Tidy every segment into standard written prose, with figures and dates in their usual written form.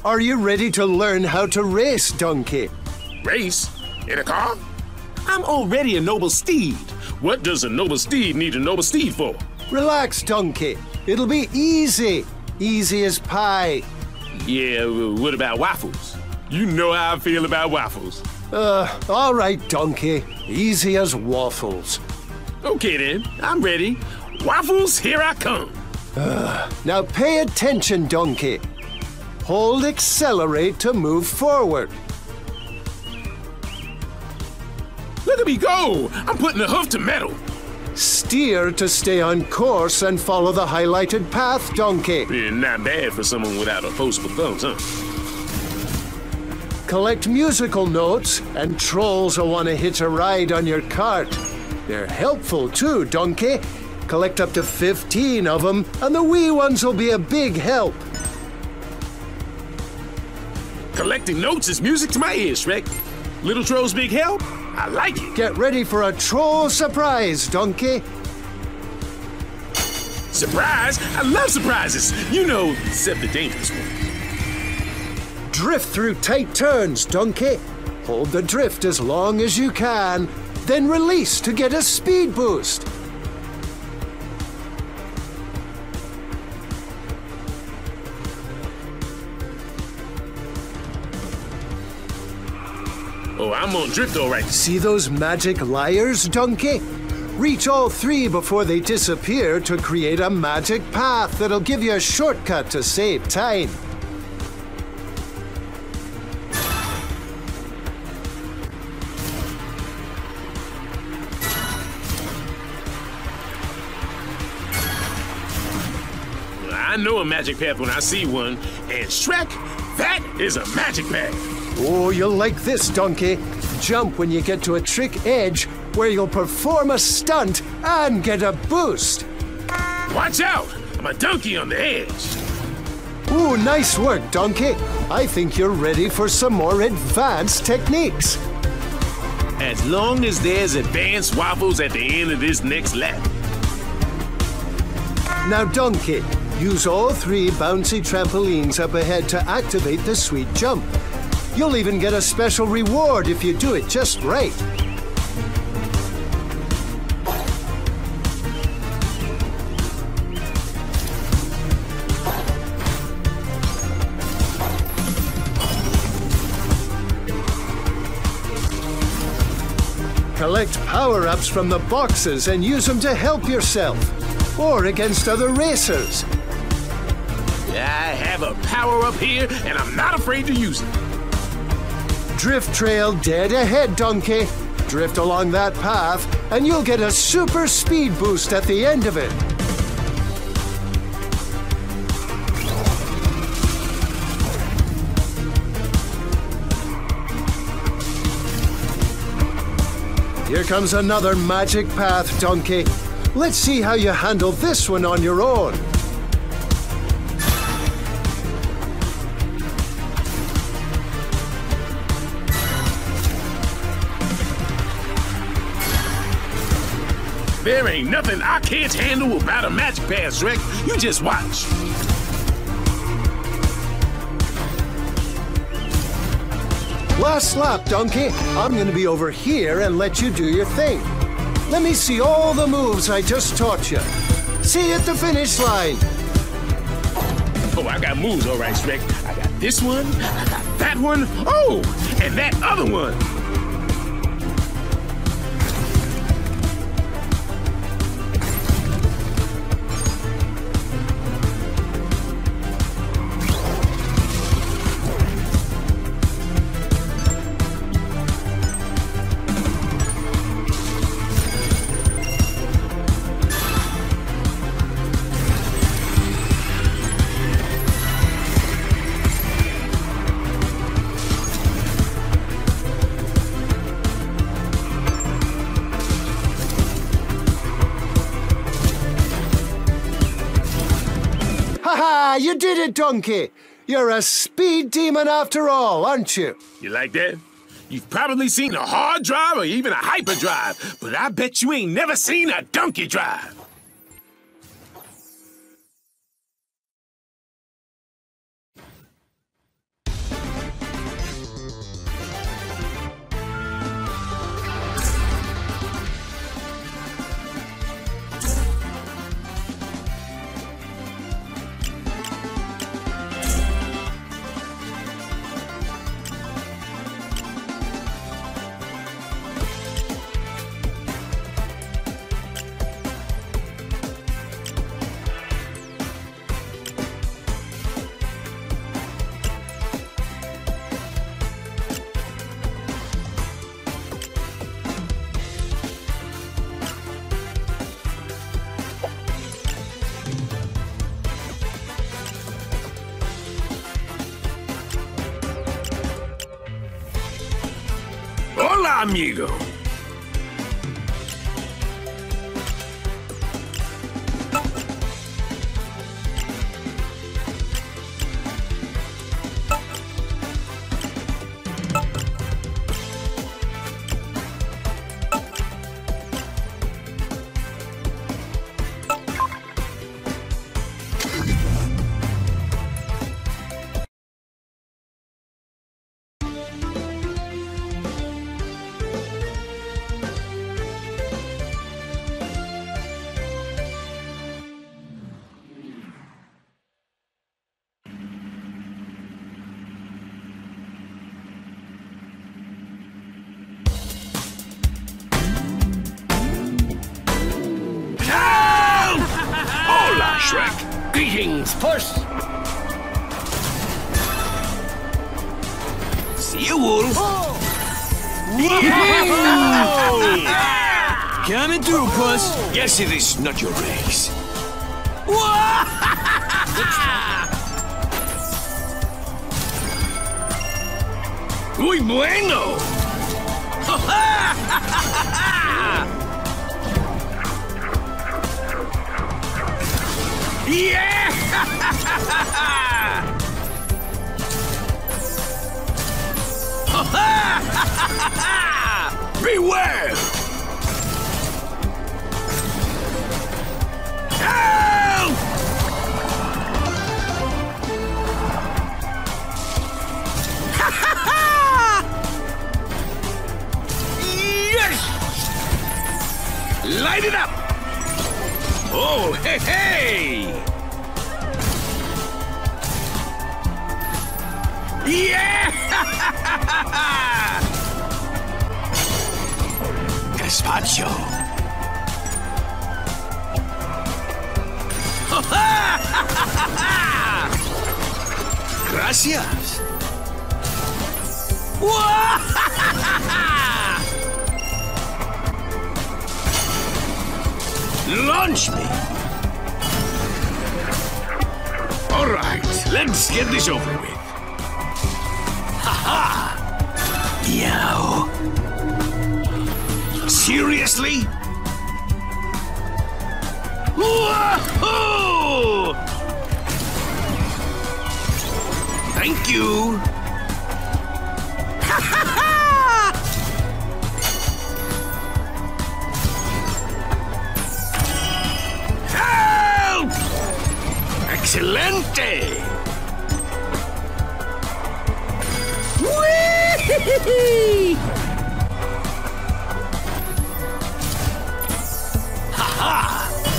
Are you ready to learn how to race, donkey? Race? In a car? I'm already a noble steed. What does a noble steed need a noble steed for? Relax, donkey. It'll be easy. Easy as pie. Yeah, what about waffles? You know how I feel about waffles. All right, donkey. Easy as waffles. Okay then, I'm ready. Waffles, here I come. Now pay attention, donkey. Hold accelerate to move forward. Look at me go! I'm putting the hoof to metal. Steer to stay on course and follow the highlighted path, donkey. Yeah, not bad for someone without opposable thumbs, huh? Collect musical notes, and trolls will want to hitch a ride on your cart. They're helpful too, donkey. Collect up to 15 of them, and the wee ones will be a big help. Collecting notes is music to my ears, Shrek. Little Troll's big help? I like it. Get ready for a troll surprise, donkey. Surprise? I love surprises. You know, except the dangerous ones. Drift through tight turns, donkey. Hold the drift as long as you can, then release to get a speed boost. Oh, I'm on drift all right. See those magic lyres, donkey? Reach all 3 before they disappear to create a magic path that'll give you a shortcut to save time. I know a magic path when I see one, and Shrek, that is a magic path. Oh, you'll like this, donkey. Jump when you get to a trick edge where you'll perform a stunt and get a boost. Watch out! I'm a donkey on the edge. Ooh, nice work, donkey. I think you're ready for some more advanced techniques. As long as there's advanced waffles at the end of this next lap. Now, donkey, use all 3 bouncy trampolines up ahead to activate the sweet jump. You'll even get a special reward if you do it just right. Collect power-ups from the boxes and use them to help yourself, or against other racers. I have a power-up here, and I'm not afraid to use it. Drift trail dead ahead, donkey. Drift along that path, and you'll get a super speed boost at the end of it. Here comes another magic path, donkey. Let's see how you handle this one on your own. There ain't nothing I can't handle about a magic path, Shrek. You just watch. Last lap, donkey. I'm gonna be over here and let you do your thing. Let me see all the moves I just taught you. See you at the finish line. Oh, I got moves all right, Shrek. I got this one, I got that one, oh, and that other one. Ha! You did it, donkey! You're a speed demon after all, aren't you? You like that? You've probably seen a hard drive or even a hyperdrive, but I bet you ain't never seen a donkey drive. Hola, amigo. Shrek. Greetings, puss. See you, Wolf. Oh. Coming through, puss. Guess it is not your race. Muy bueno. Yeah! Beware! Help! Yes! Light it up! Oh, hey, hey! Yeah! Gazpacho! Gracias! Launch me! All right, let's get this over with. Ha-ha! Meow. Seriously? Whoa! Thank you. Help! Excelente! Whee! Ha-ha!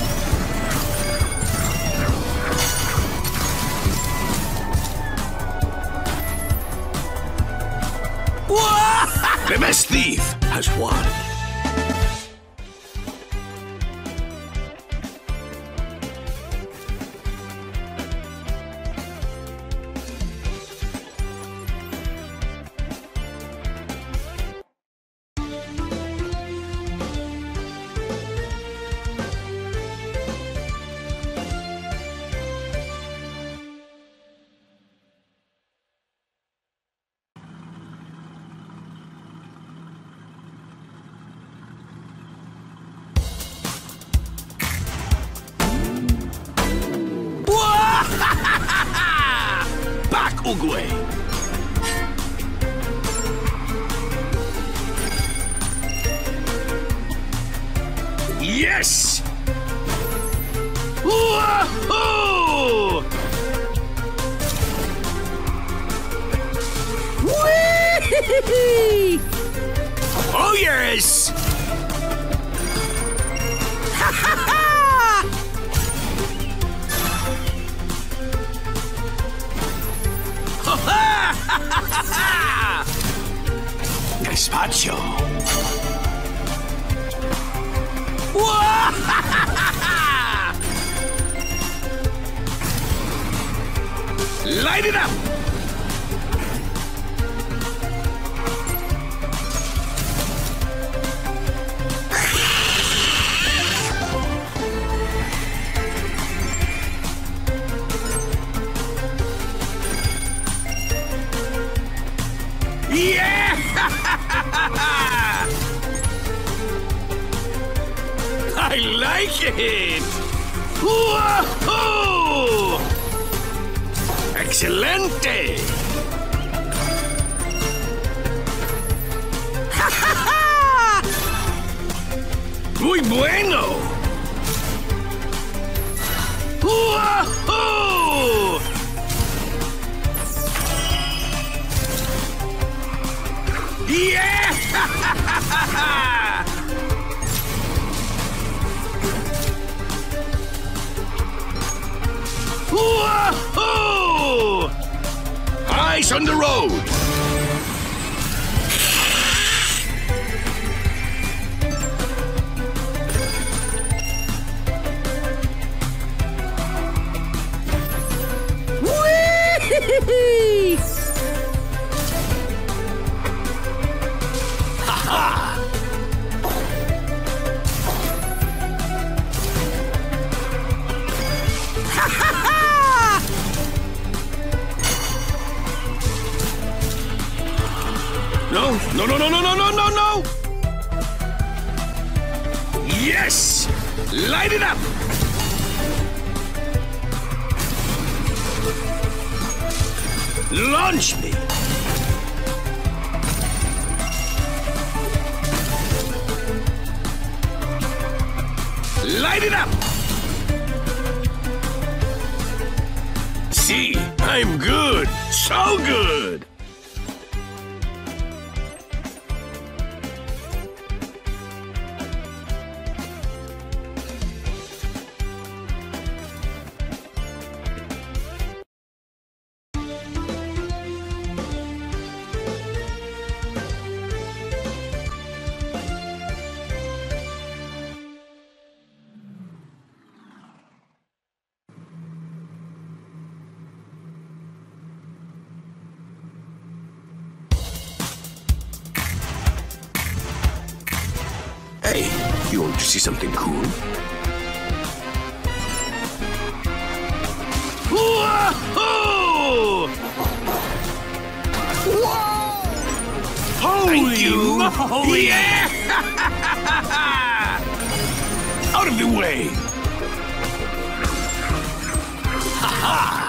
The best thief has won. Uruguay. Yes! Whoa! Whee! Oh yes! Ha ha ha! Gazpacho. Light it up. Yeah! I like it! Whoa! Excelente! ¡Ja, ja, ja! ¡Muy bueno! ¡Whoa! ¡Yeah! Whoa! Eyes on the road! Whee! Ha-ha! No, no, no, no, no, no, no, no, no! Yes! Light it up! Launch me! Light it up! See, I'm good! So good! Hey, you want to see something cool? Whoa! Whoa! Holy moly! Yeah! Out of the way! Ha-ha!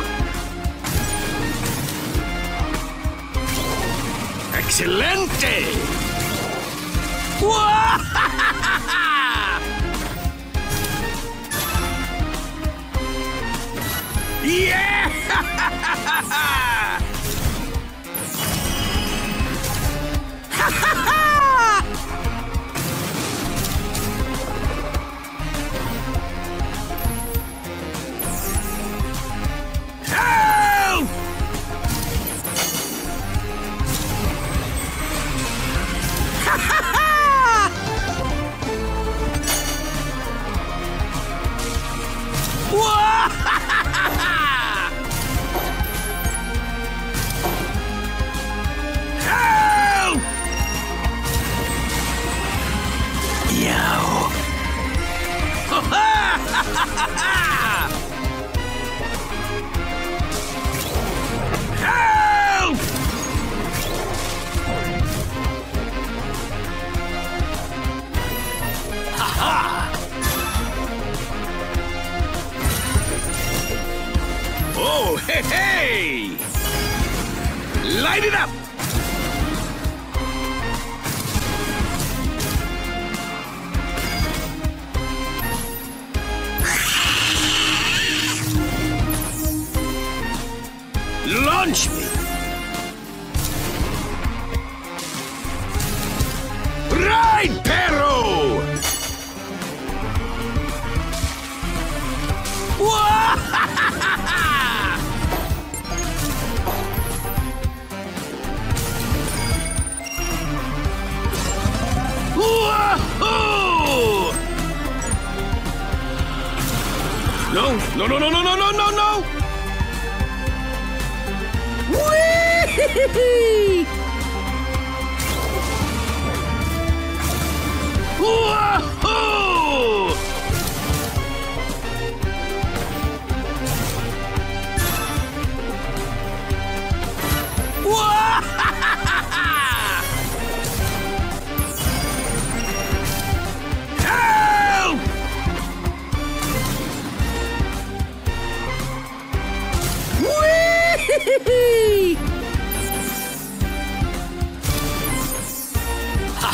Excelente! Whoa! Yeah! Help! Help! Yow! Help! Ha-ha! Oh, hey, hey! Light it up! Launch me! Ride, perro! Whoa! No, no, no, no, no, no, no, no, no! Whee! Whoa! Help!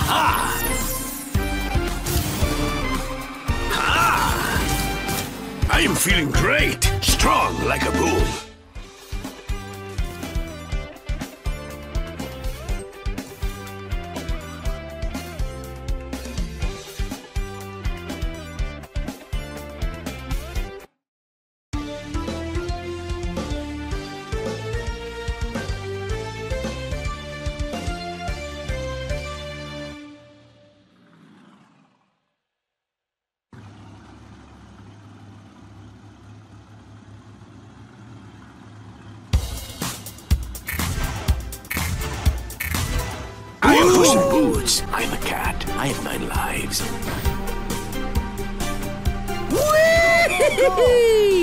I am feeling great, strong like a bull. I am Puss in Boots. I'm a cat. I have 9 lives. Whee!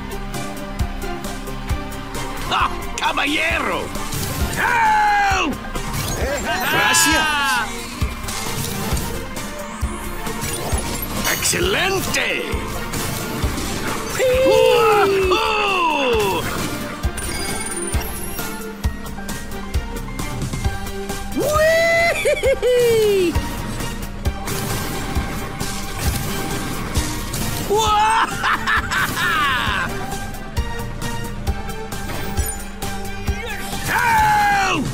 Ah, caballero! Help! Gracias. Excelente! Whoa! Whee! Help!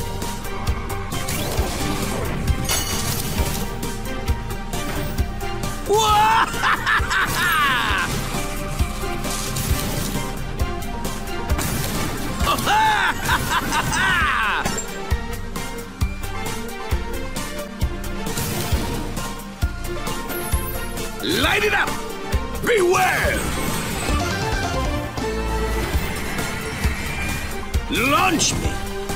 Light it up! Beware! Launch me!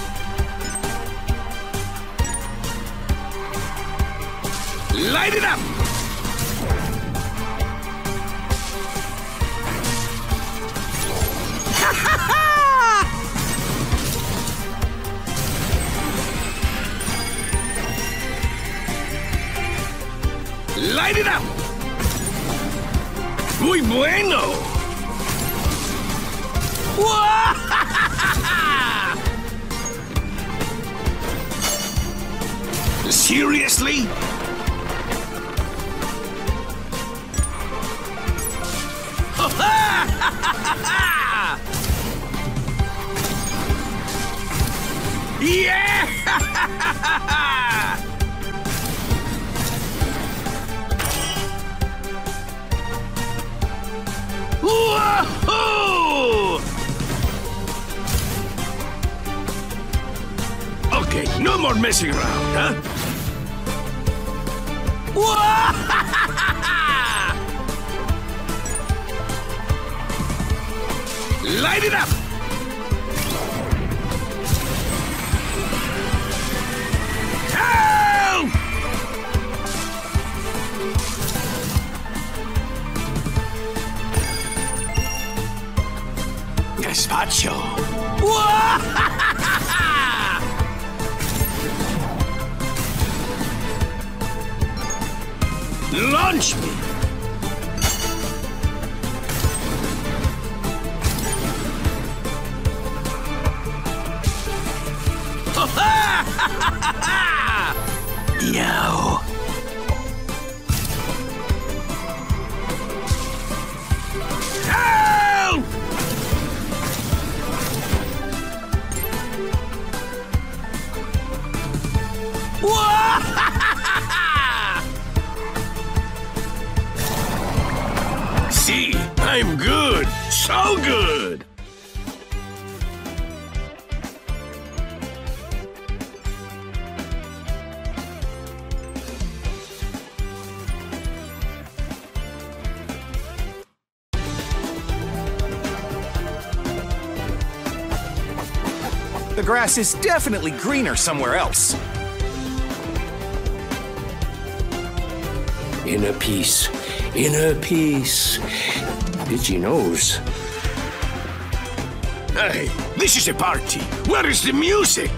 Light it up! Light it up! Muy bueno! Seriously? Yeah! Whoa! Okay, no more messing around, huh? Light it up! Help! Gazpacho! Launch me! Yo! Help! See, I'm good, so good. The grass is definitely greener somewhere else. Inner peace, inner peace. Itchy nose. Hey, this is a party. Where is the music?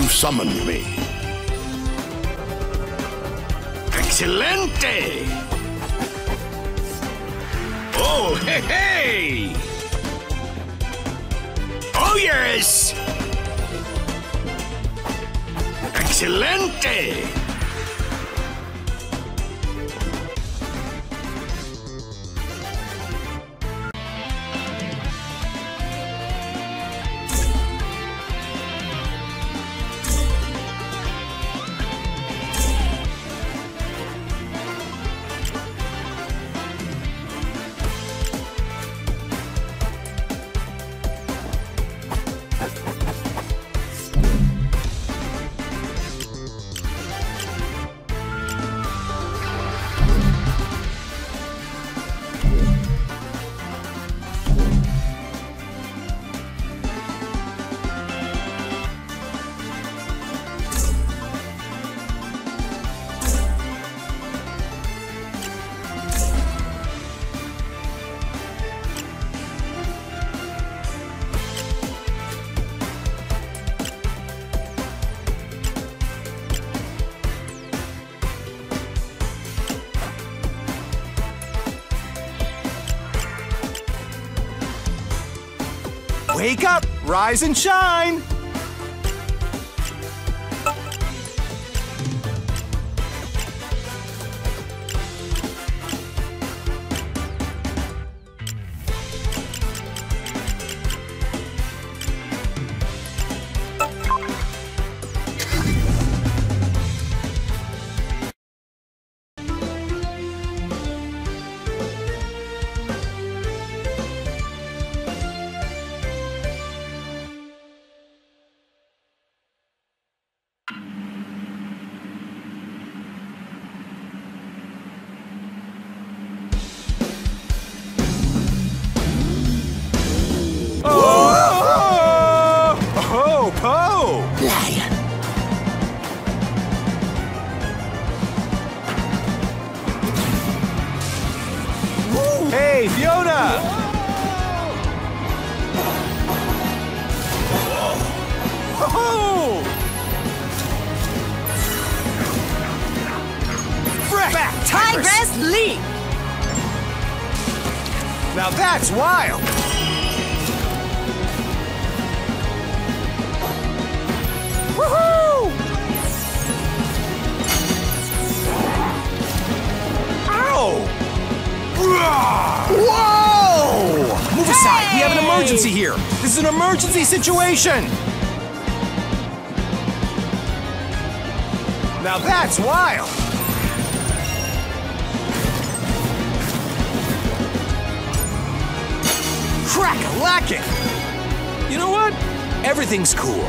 you've summoned me. Excelente! Oh, hey, hey! Oh, yes! Excelente! Wake up, rise and shine! Hey, Fiona! Oh! Back, Tigress leap! Now that's wild! Woohoo! Ow! Whoa! Move aside, we have an emergency here! This is an emergency situation! Now that's wild! Crack-a-lackin'! You know what? Everything's cool.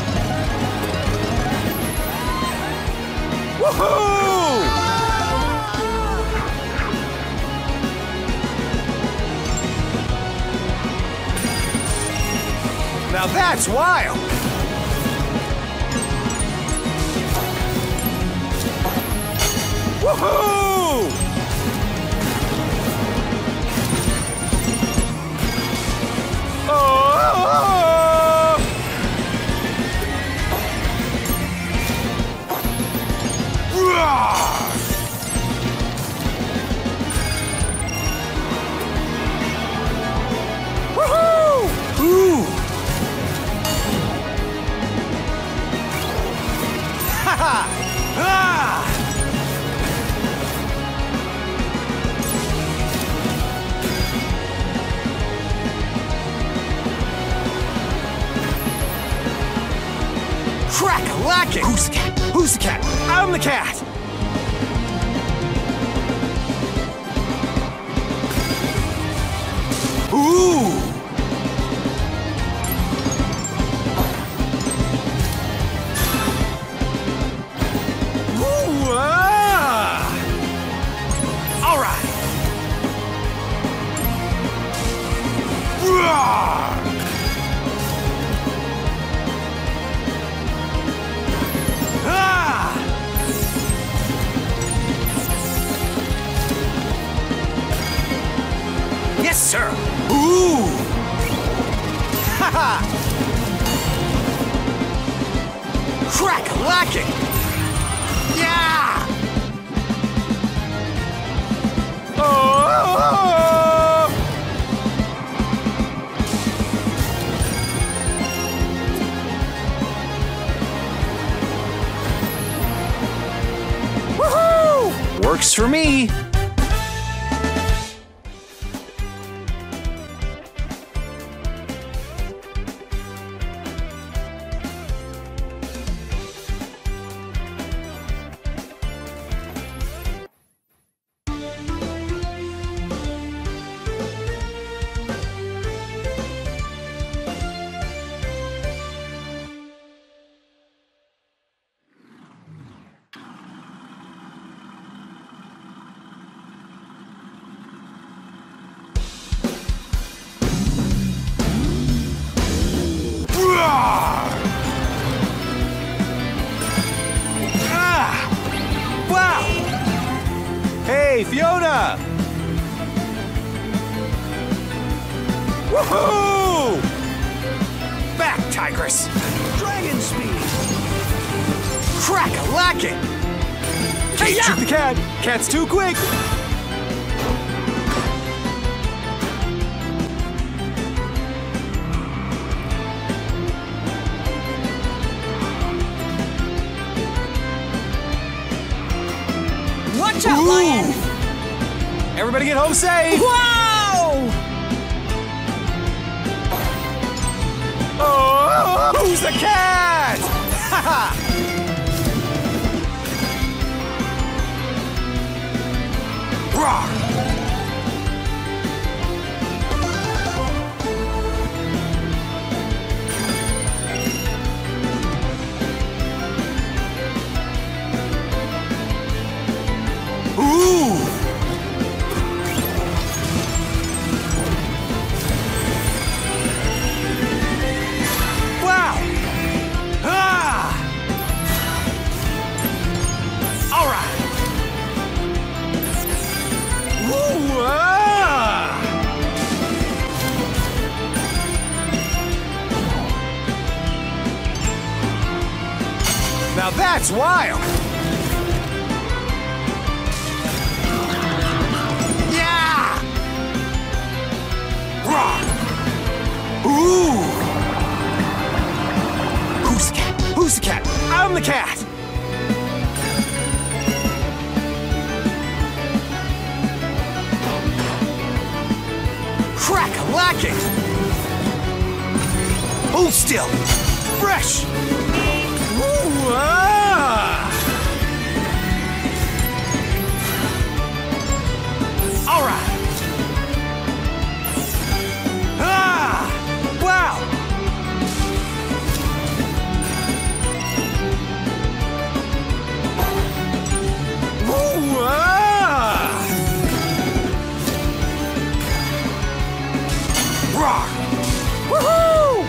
Woohoo! Now that's wild! Woohoo! Oh! Woohoo! Ooh! Ha ha! Ah! Crack-a-lackin'! Who's the cat? Who's the cat? I'm the cat! Ooh! Ooh! Ah! All right! Ah! Ah! Yes, sir! Ooh! Ha ha! Crack-a-lacking! Yeah! Oh! Woohoo! Works for me. Wow! Hey, Fiona! Woohoo! Back, Tigress! Dragon speed! Crack-a-lacking! Hey, shoot the cat! Cat's too quick! Watch out, Lion! Everybody get home safe! Wow! Oh, who's the cat? Ha Ooh! Wow! Ah! All right. Ooh! Ah! Now that's wild. Ooh! Who's the cat? Who's the cat? I'm the cat! Crack-a-lacking! Hold still! Fresh! Ooh! Ah! All right! Wow! Ooh, ah! Roar! Woohoo!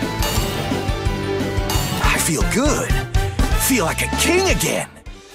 I feel good. Feel like a king again.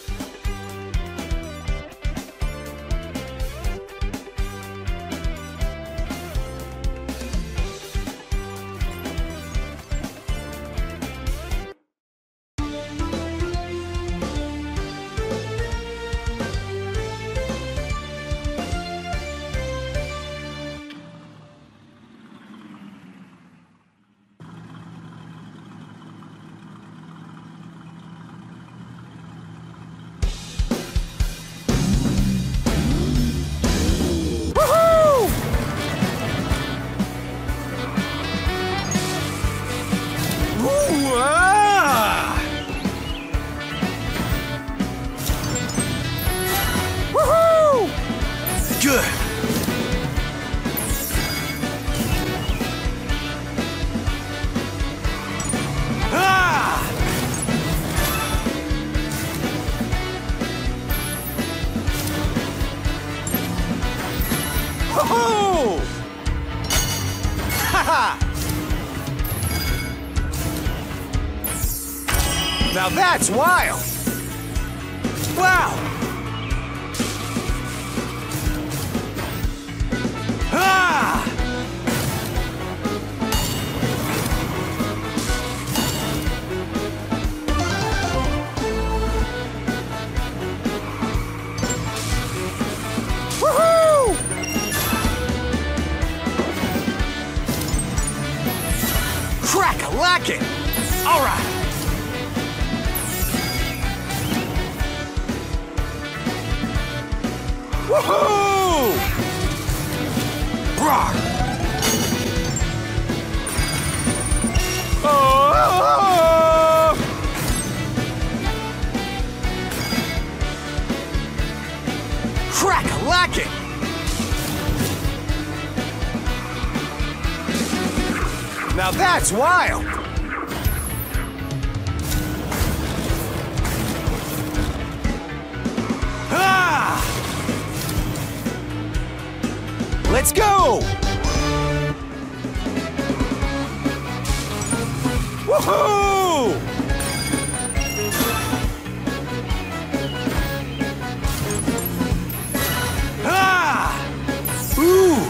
Good. Ah! Ho-ho! Ha-ha! Now that's wild! Wow! Ah! Crack-a-lackin'! All right! Woohoo! Brawr! Oh! Crack-a-lackin'! Now that's wild! Ah! Let's go! Woohoo! Ah! Ooh!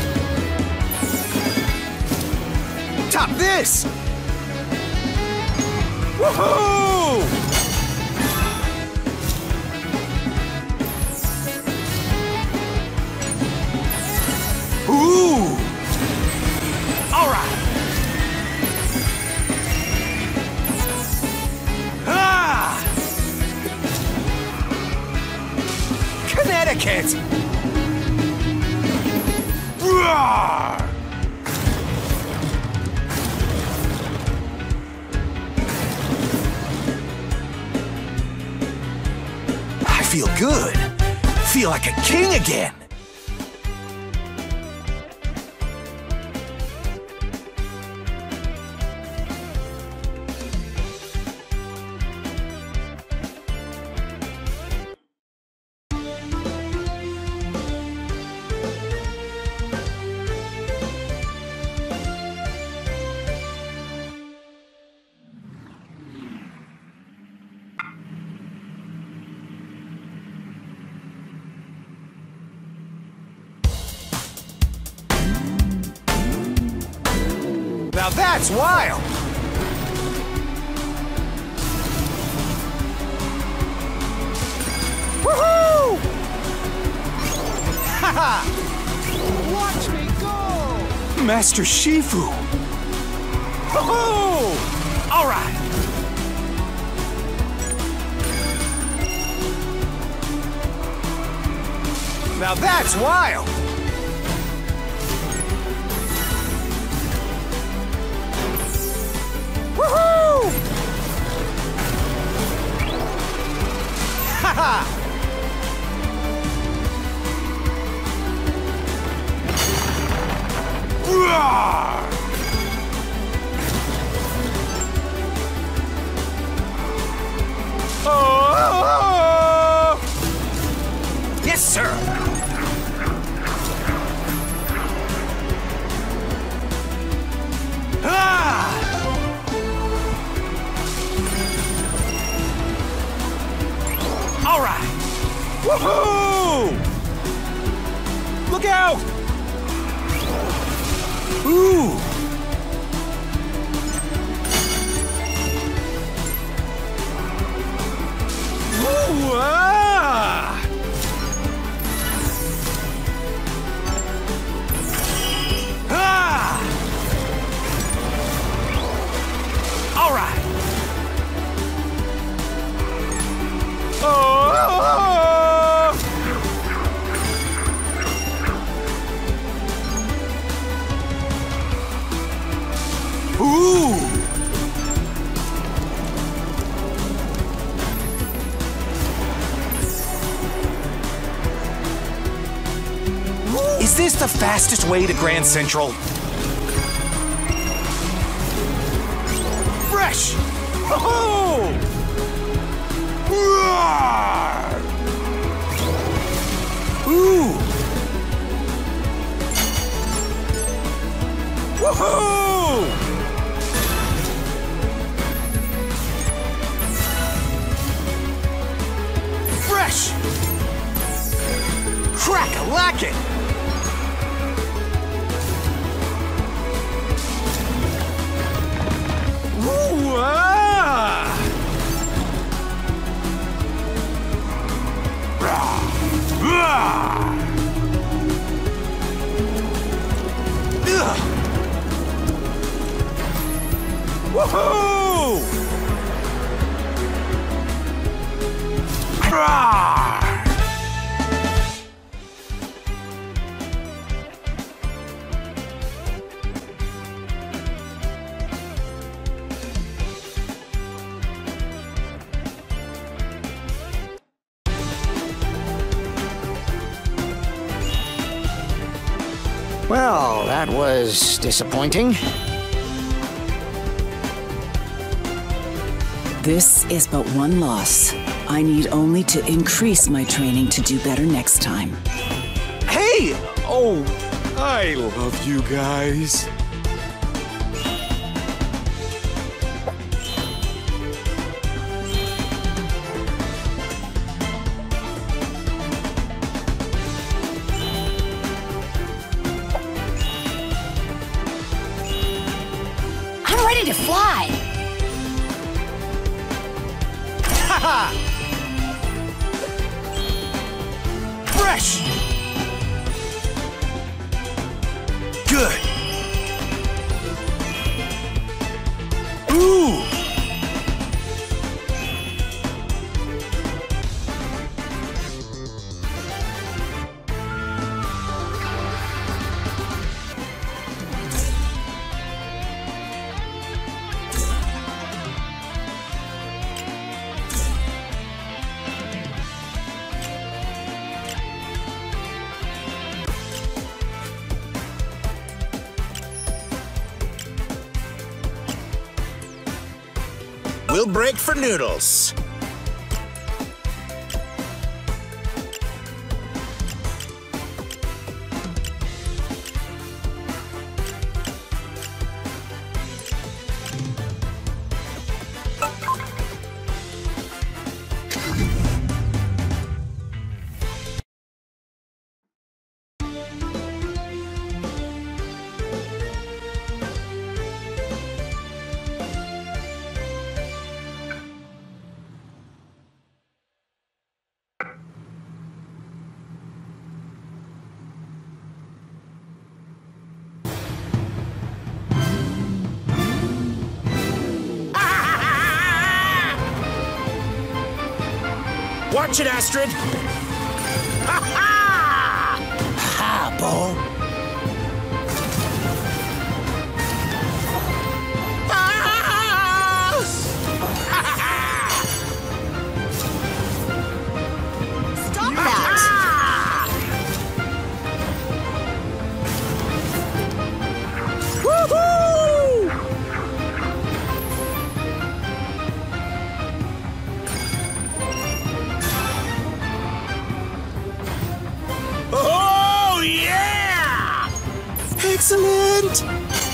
Top this! Woohoo! Ooh! All right! Ah! Connecticut! Roar! I feel good. Feel like a king again. Now that's wild! Woohoo! Haha! Watch me go! Master Shifu! Woohoo! All right! Now that's wild! Woohoo! Haha! Roar! Oh! Yes, sir. Ah! All right! Woohoo! Look out! Ooh! Ooh! Ah! Ah! All right! Oh! Ooh! Is this the fastest way to Grand Central? Fresh! Oh! Roar! Ooh! Woohoo! Fresh! Crack-a-lackin'! Ooh! Ah! Woohoo! Woohoo! Roar! Well, that was disappointing. This is but one loss. I need only to increase my training to do better next time. Hey! Oh, I love you guys. I'm ready to fly. Haha! Fresh! Good! Ooh! We'll break for noodles. Watch it, Astrid! Ha ha! Ha, Bo! Stop that! Woohoo! Oh, yeah! Excellent!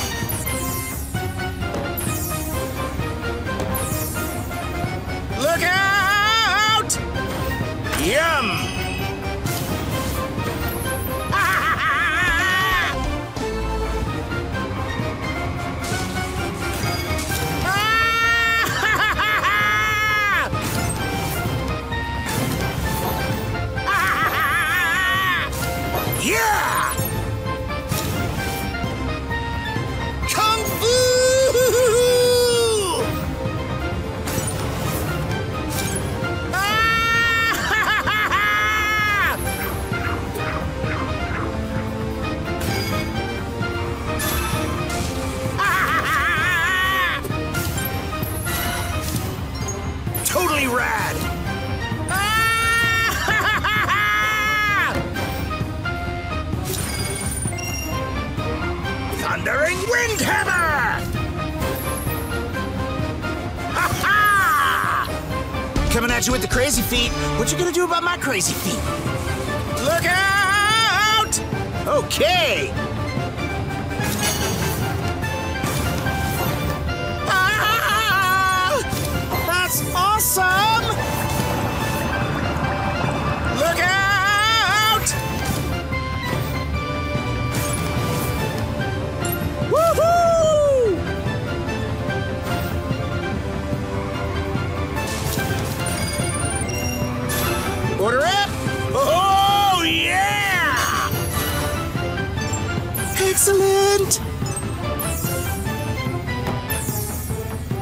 Look out! Yum! Yeah! Kung Fu! Totally rad! Thundering Windhammer! Ha-ha! Coming at you with the crazy feet. What you gonna do about my crazy feet? Look out! Okay. Ah! That's awesome! Look out! Woohoo! Order it! Oh, yeah! Excellent!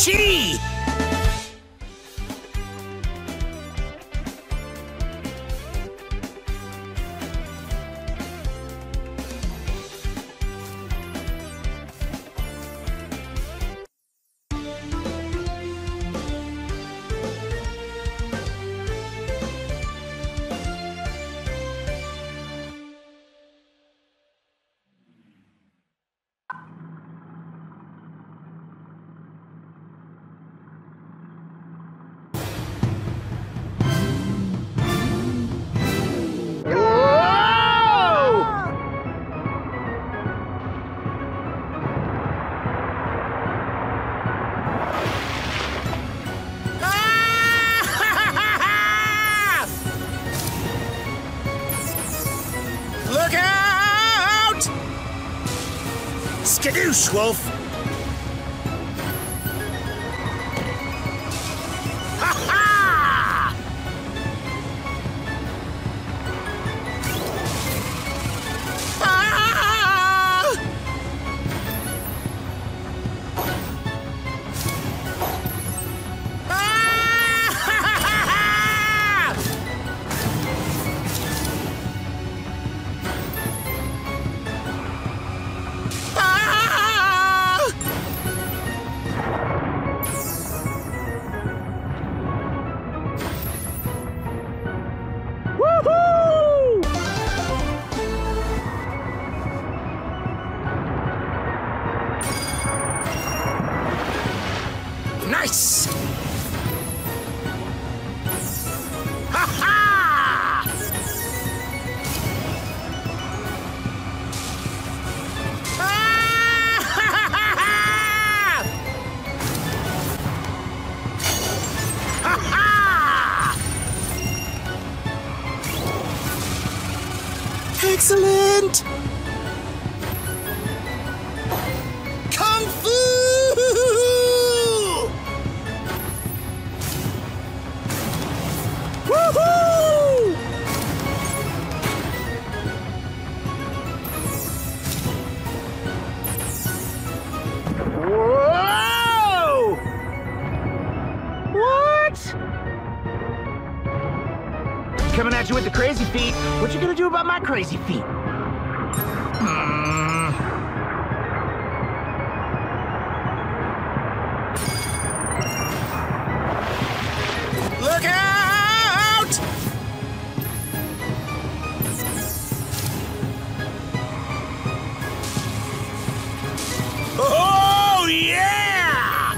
Chitty! Look out! Skadoosh, Wolf! Ha ha! Ah! Nice! Ha ha! Ha ha! Excellent! Kung Fu! Woohoo! Whoa! What? Coming at you with the crazy feet. What you gonna do about my crazy feet? Look out! Oh, yeah!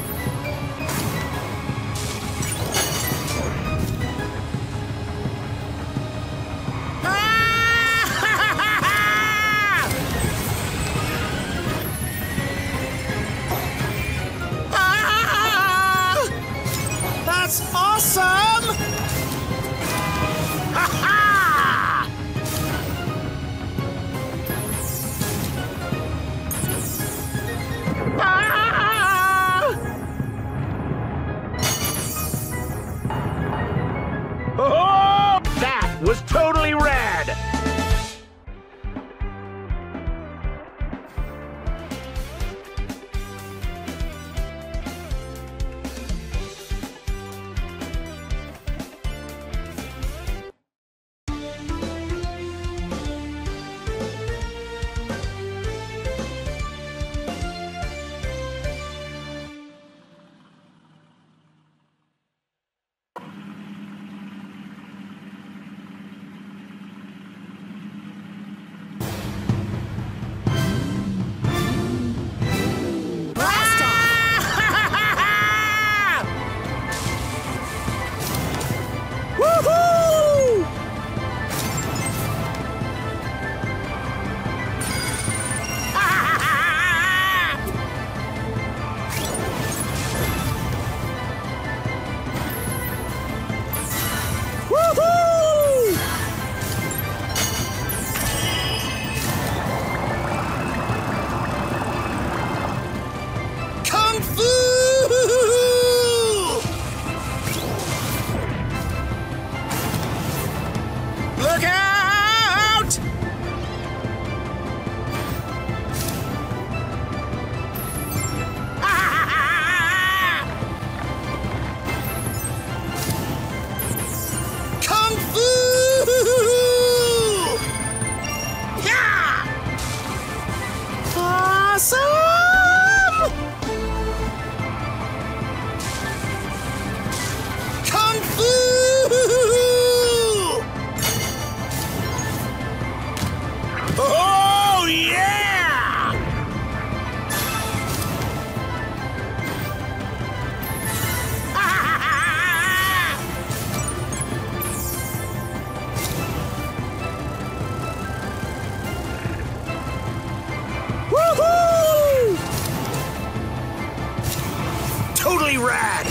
really rad.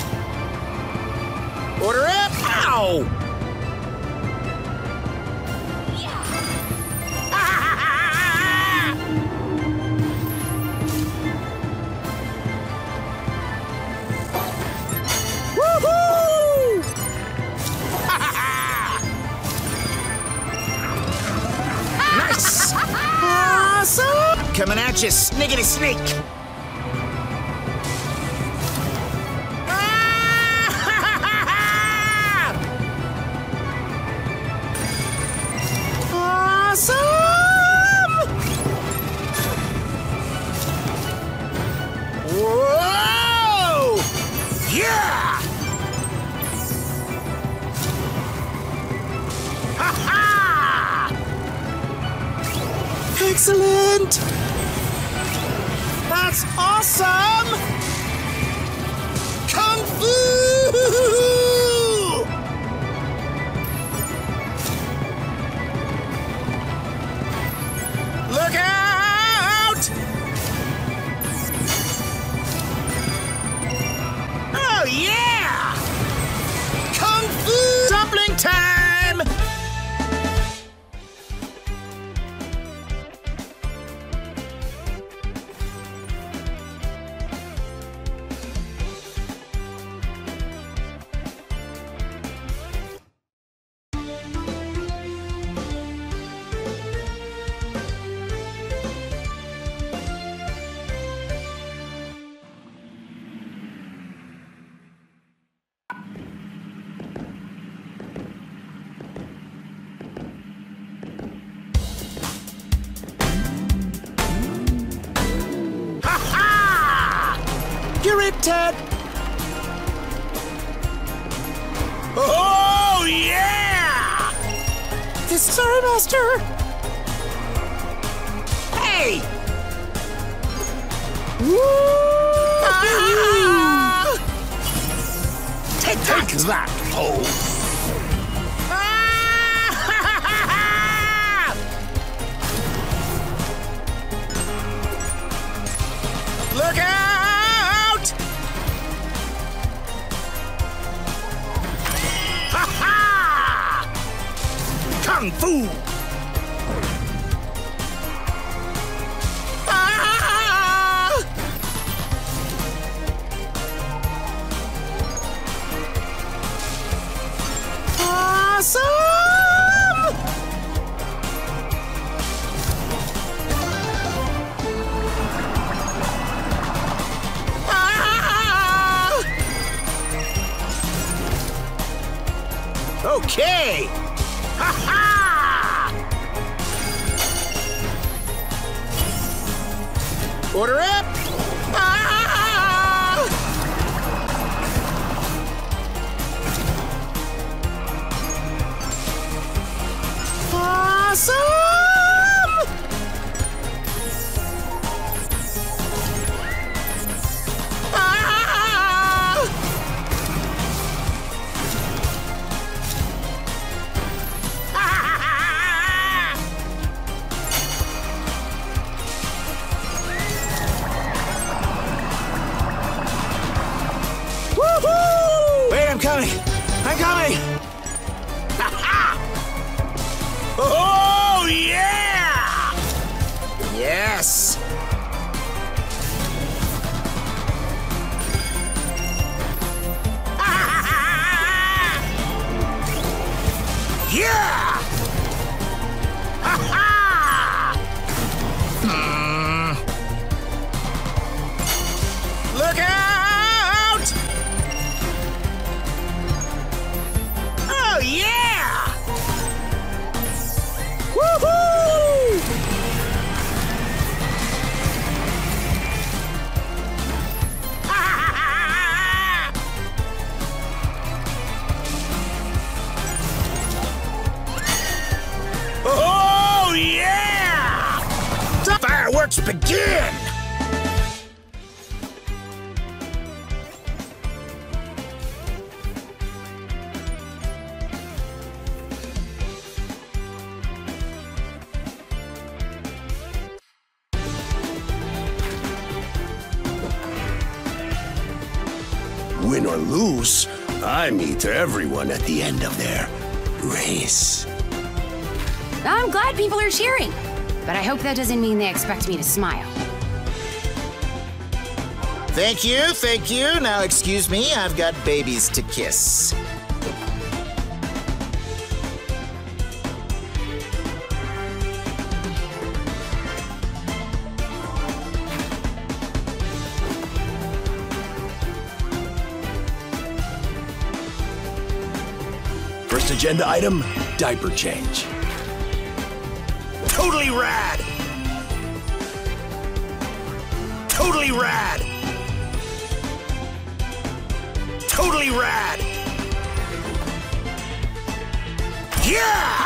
Order up! Ow! Woohoo! Nice! Awesome! Coming at you, sniggity snake! Whoa! Yeah! Ha-ha! Excellent! That's awesome! Kung Fu! Look out! Oh, yeah! Kung Fu dumpling time! You're it, Ted! Oh, yeah! Sorry, Master! Hey! Woo! Ah! Take that, hole! Look out! Ha-ha! Kung Fu! Ah! Awesome! Okay! Ha-ha! Order up! Ah! Awesome! I'm coming! Ha-ha! Oh, yeah! Yes! Yeah! Ha-ha! Look out! Oh, yeah! Woohoo! Oh, yeah! The fireworks begin! win or lose, I meet everyone at the end of their race. I'm glad people are cheering, but I hope that doesn't mean they expect me to smile. Thank you, thank you. Now excuse me, I've got babies to kiss. First agenda item, diaper change. Totally rad! Totally rad! Totally rad! Yeah!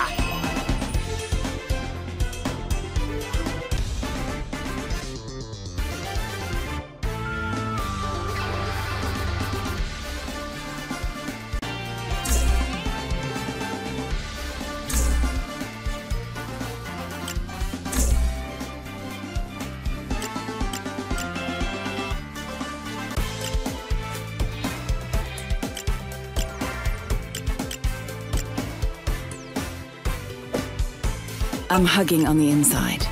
I'm hugging on the inside.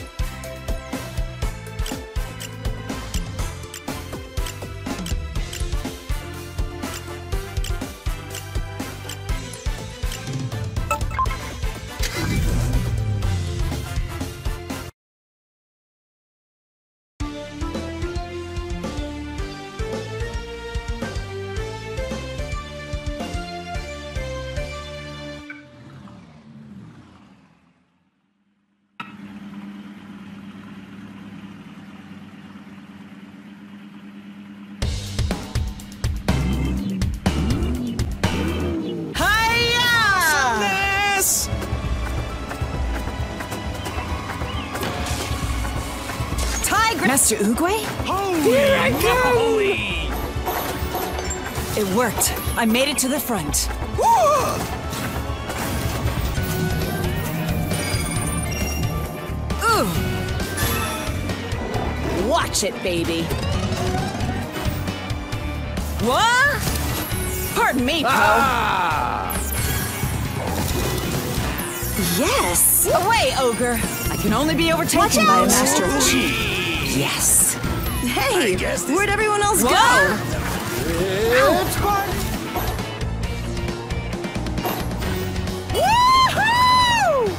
Master Oogway? Here I go! It worked. I made it to the front. Ooh! Watch it, baby. What? Pardon me, Po. Yes! Away, ogre! I can only be overtaken by a master of chi. Yes. Hey, where'd everyone else go? It's Kart! Woohoo!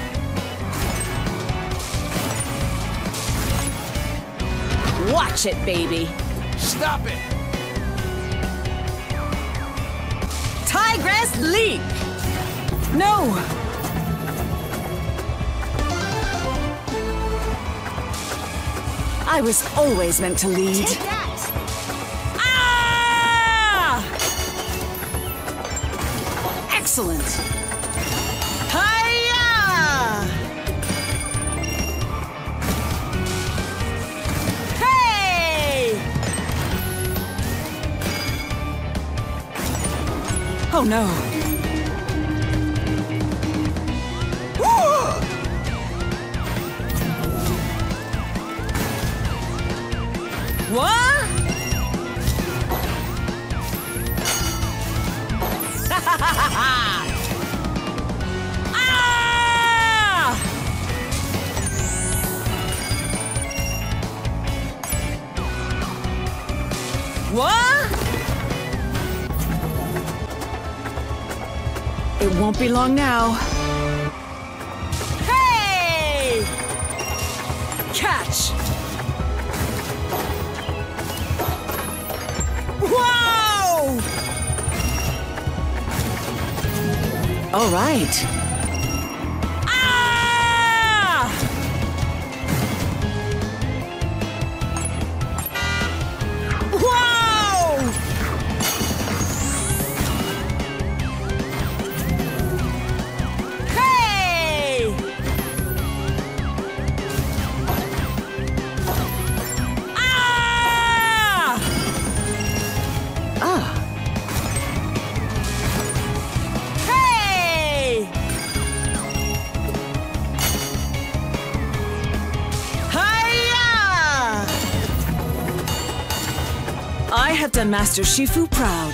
Watch it, baby. Stop it! Tigress leap! No! I was always meant to lead. Take that! Ah! Excellent. Hiya! Hey! Oh no. What? Ah! What? It won't be long now. Hey! Catch! Whoa! All right. Ah! Whoa! Hey! Ah! Hey! I have done Master Shifu proud.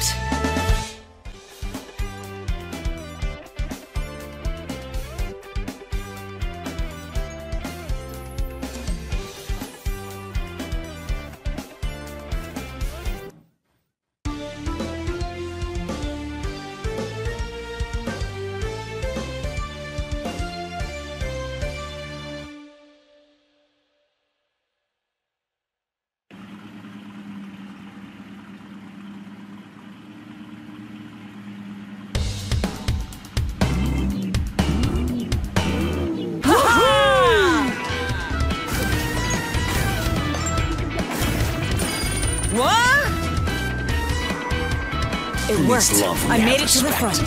It worked. I made it to the front.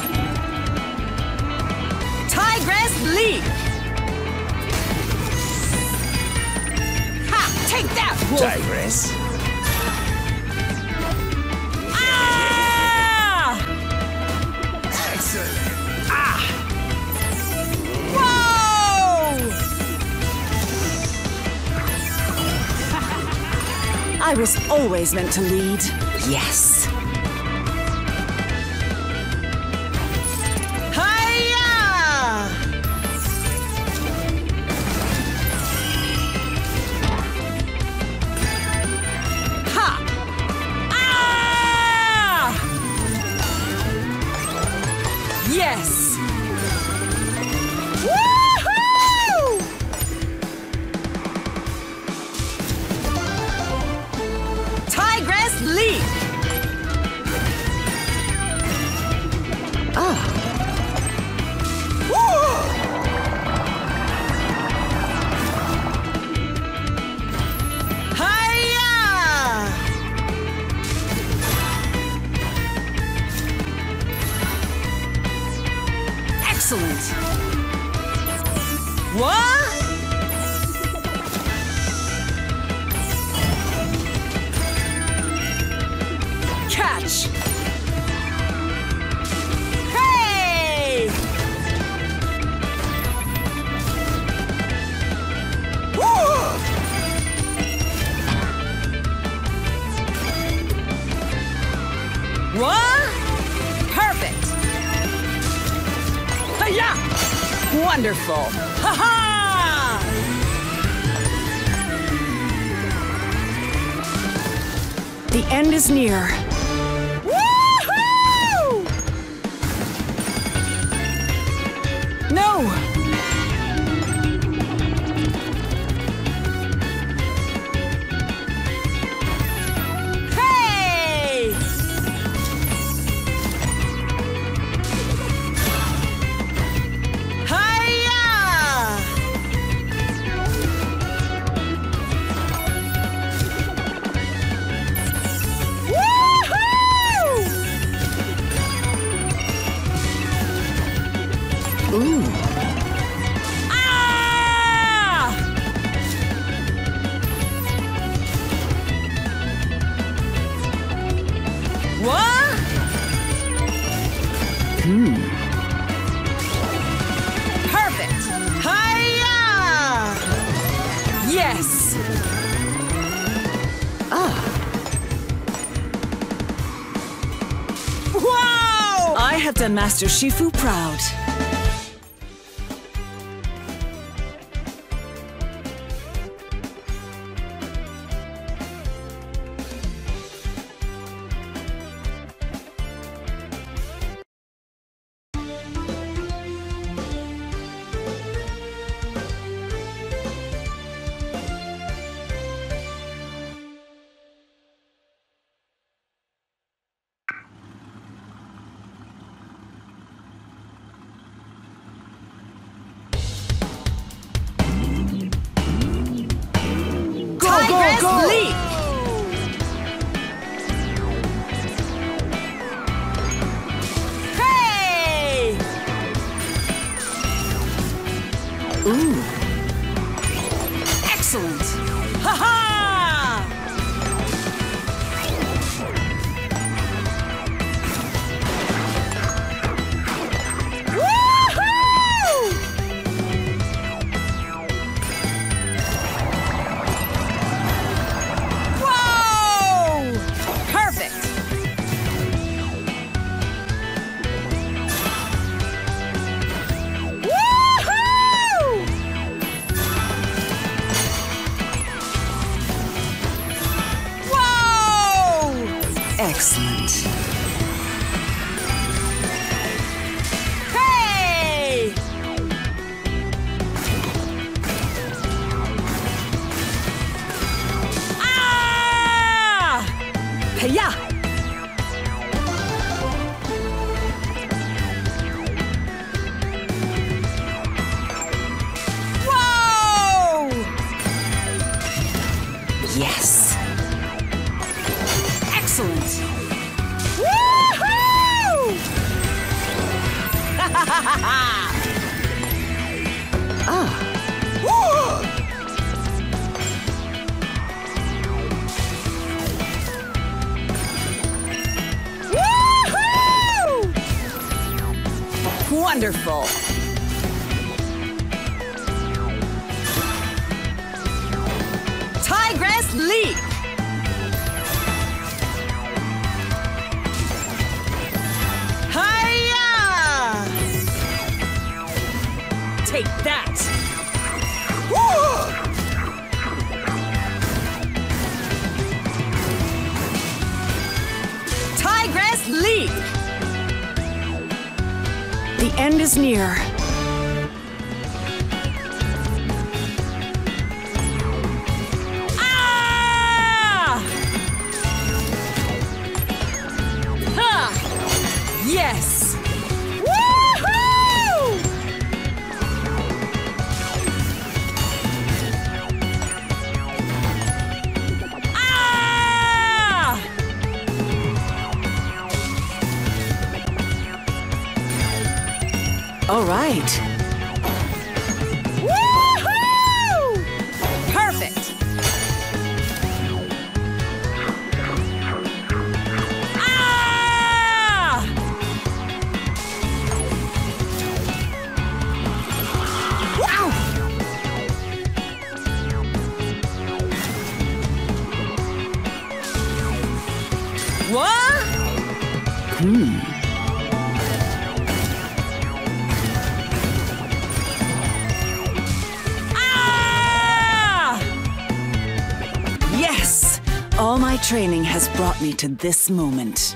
Tigress leap! Ha! Take that, wolf! Tigress. Ah! Excellent. Whoa! I was always meant to lead. Yes. Yes! Woohoo! Tigress leap! Ah! Excellent. What? Catch. Hey! Woo! What? Perfect. Yeah! Wonderful! Ha-ha! The end is near. Woohoo! No! Hey! Ooh. Ah! What? Perfect. Hiya! Yes. Ah. Wow! I have done Master Shifu proud. Tigress leap! Hey! Ooh. Excellent! Ha-ha! Excellent. Hey! Ah! Hey-ya! Whoa! Yes. Excellent. Woohoo! Ah. Woohoo! Wonderful. Tigress leap. Hiya! Take that. Woo! Tigress leap. The end is near. Ah! Ha! Yes. Woohoo! Ah! All right. Woohoo! Perfect. Ah! Wow! What? Ah! Yes! All my training has brought me to this moment.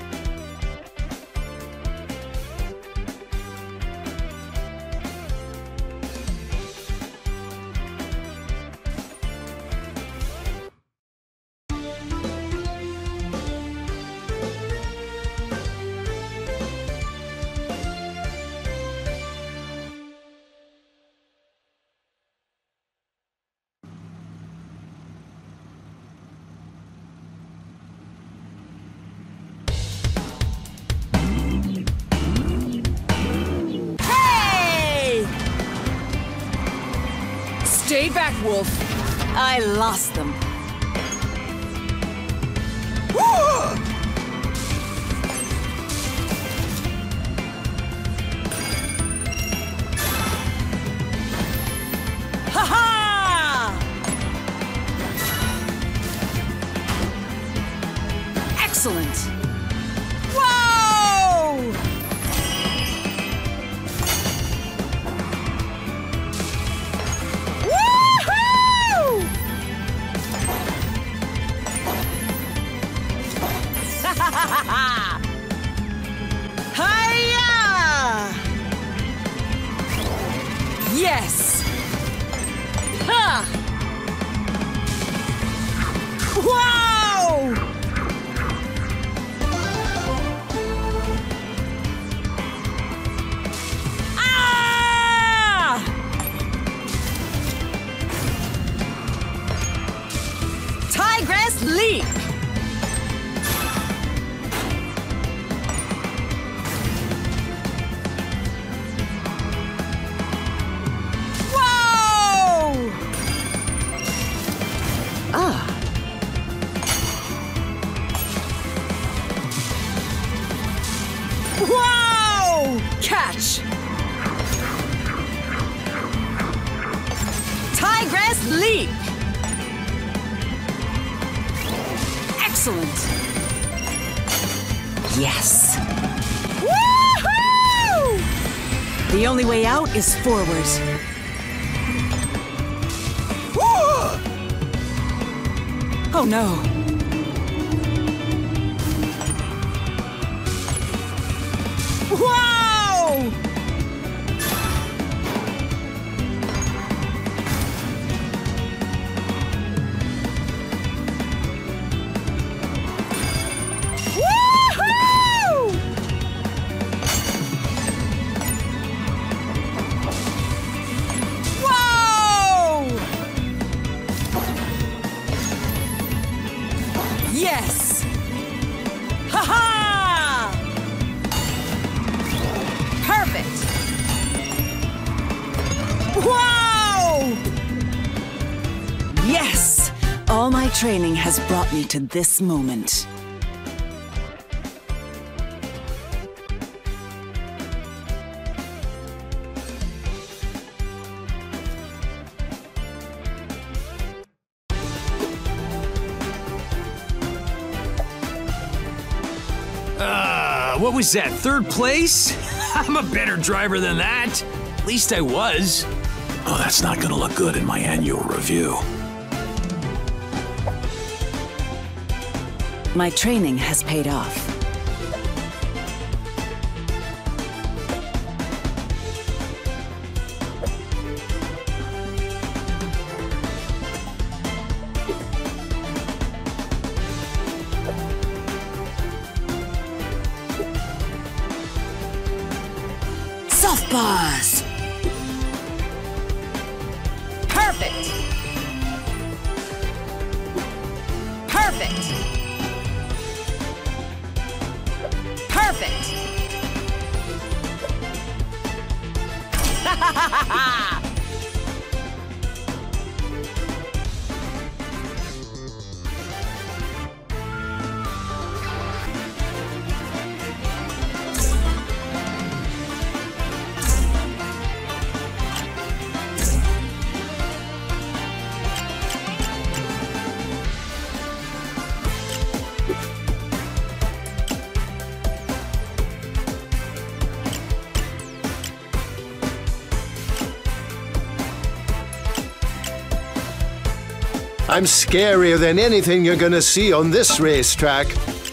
Hey! Stay back, Wolf. I lost them. Ha-ha! Excellent. Whoa! Woohoo! Hiya! Yes! Ha! Wow! Ah! Tigress leap! Whoa! Ah. Whoa! Catch! Tigress leap! Excellent! Yes! Woohoo! The only way out is forward. Oh no! Whoa! Woohoo! Whoa! Yes! Ha-ha! Perfect! Whoa! Yes! All my training has brought me to this moment. What was that, 3rd place? I'm a better driver than that. At least I was. Oh, that's not gonna look good in my annual review. My training has paid off. Softballs! Perfect! Perfect! Perfect! Ha ha ha ha! I'm scarier than anything you're gonna see on this racetrack.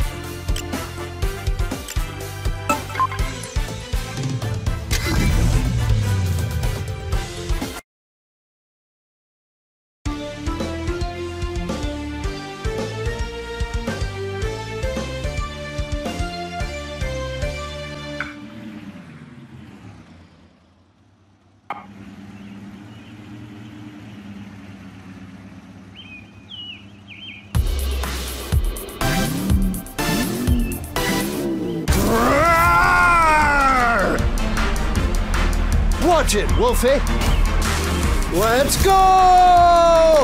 Watch it, Wolfie! Let's go!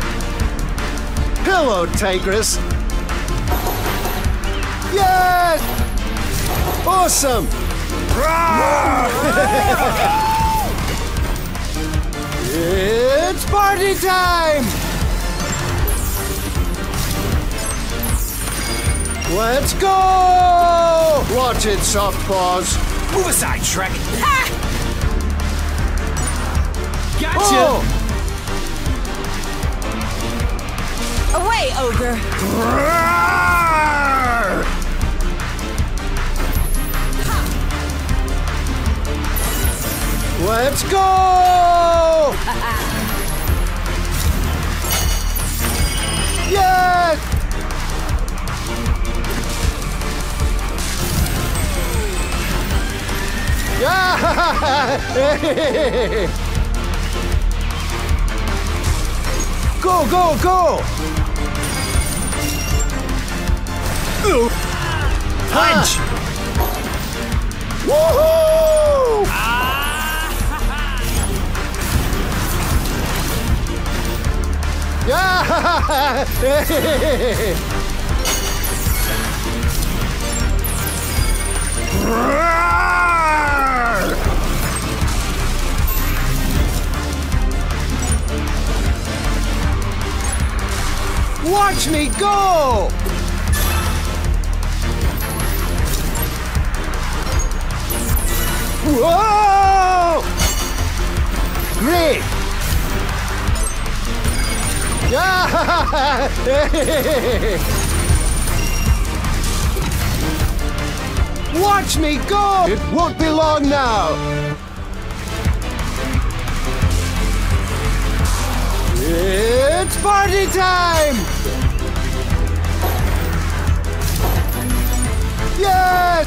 Hello, Tigress! Yes! Awesome! It's party time! Let's go! Watch it, softballs! Move aside, Shrek. Ah! Gotcha! Oh! Away, ogre! Let's go! Yes! Yeah! Go, go, go! Punch! Woohoo! Yeah! Watch me go! Whoa! Great! Yeah! Watch me go! It won't be long now! It's party time! Yes!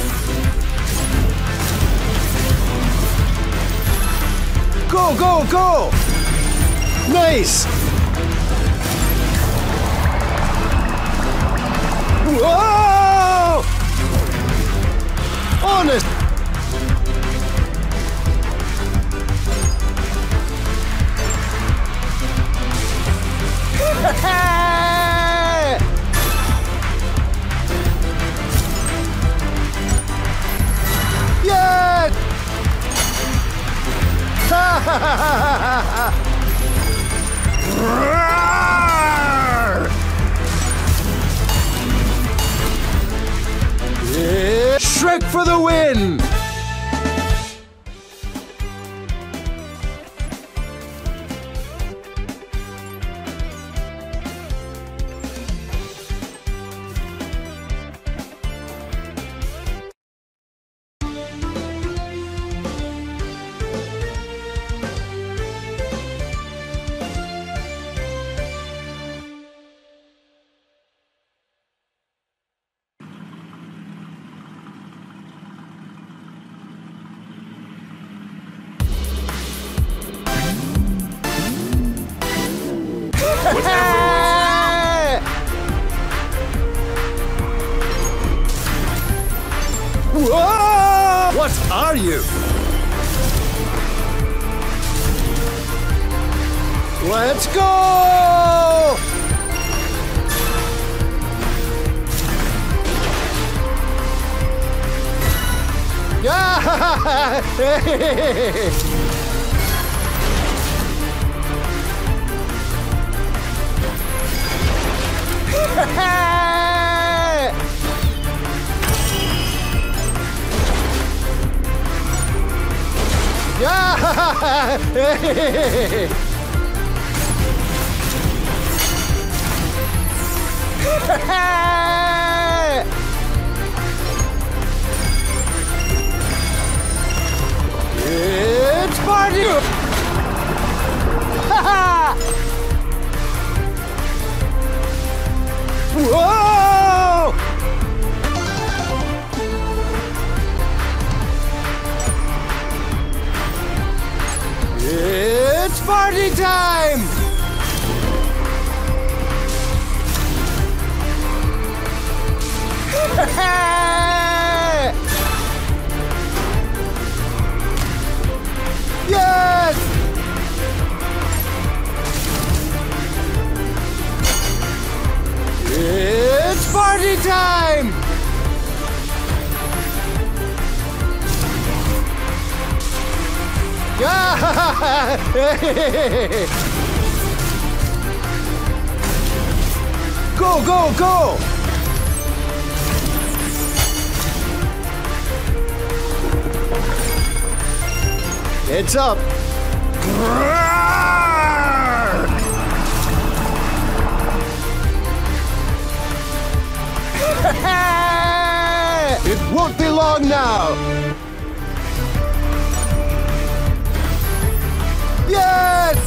Go, go, go! Nice! Whoa! Honest! Yes! Yeah. Shrek for the win! What's that Whoa! What are you? Let's go! It's party! Whoa! It's party time! Yes! It's party time! Go, go, go! It's up! It won't be long now! Yes!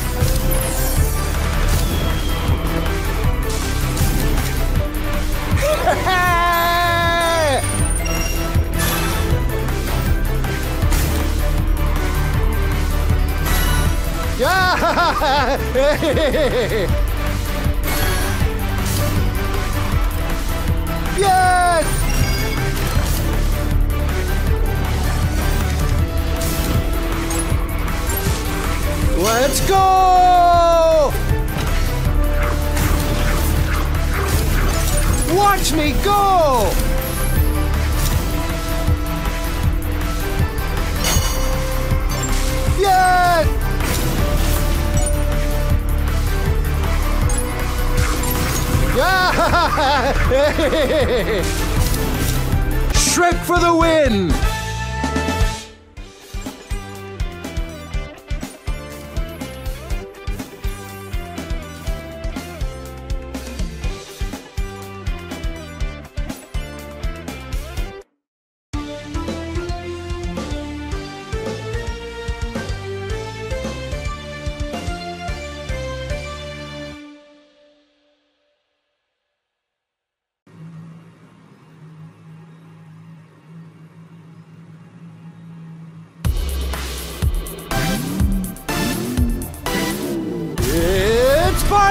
Yes! Let's go! Watch me go! Yes! Shrek for the win!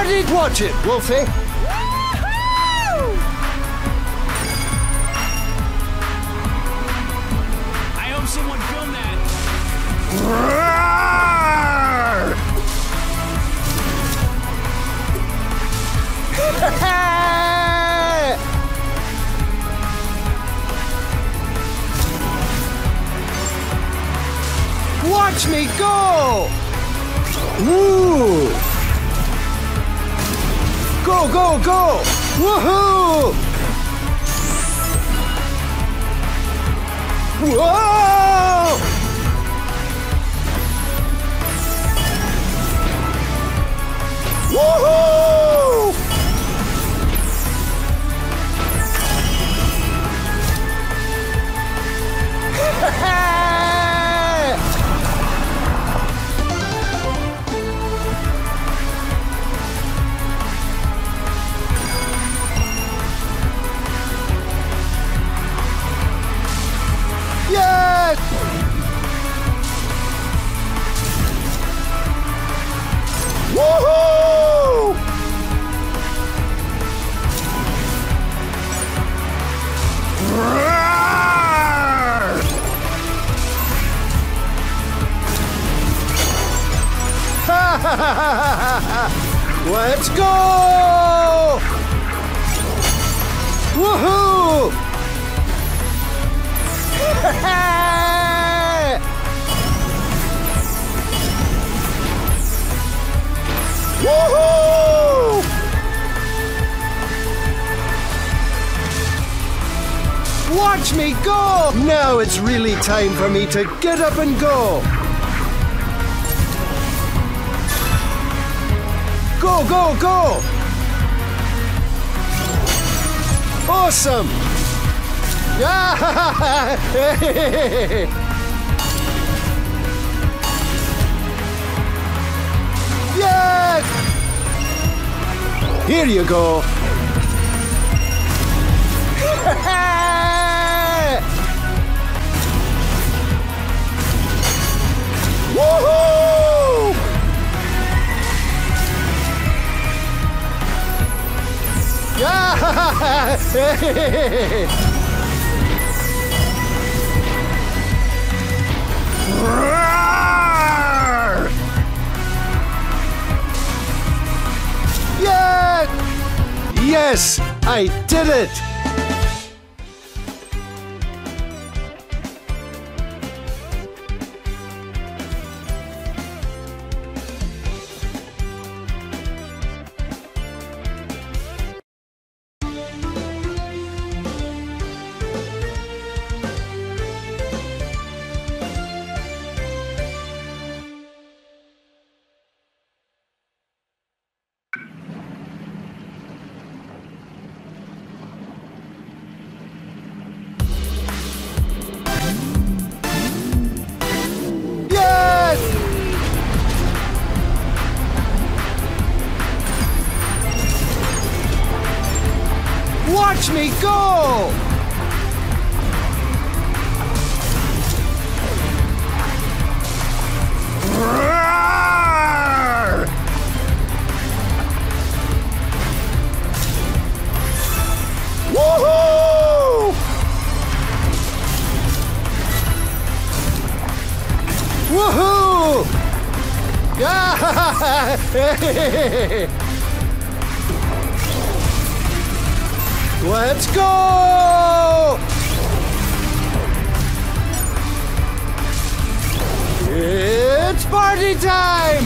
party! Watch it, Wolfie! I hope someone filmed that. Watch me go! Ooh! Go, go, go! Woohoo! Whoa! Woohoo! Yes! Woohoo! Let's go! Woohoo! Woohoo! Watch me go! Now it's really time for me to get up and go. Go, go, go! Awesome! Yes! Here you go. Woohoo! Yes! Yes! I did it! Watch me go! Roar! Woohoo! Woohoo! Let's go! It's party time!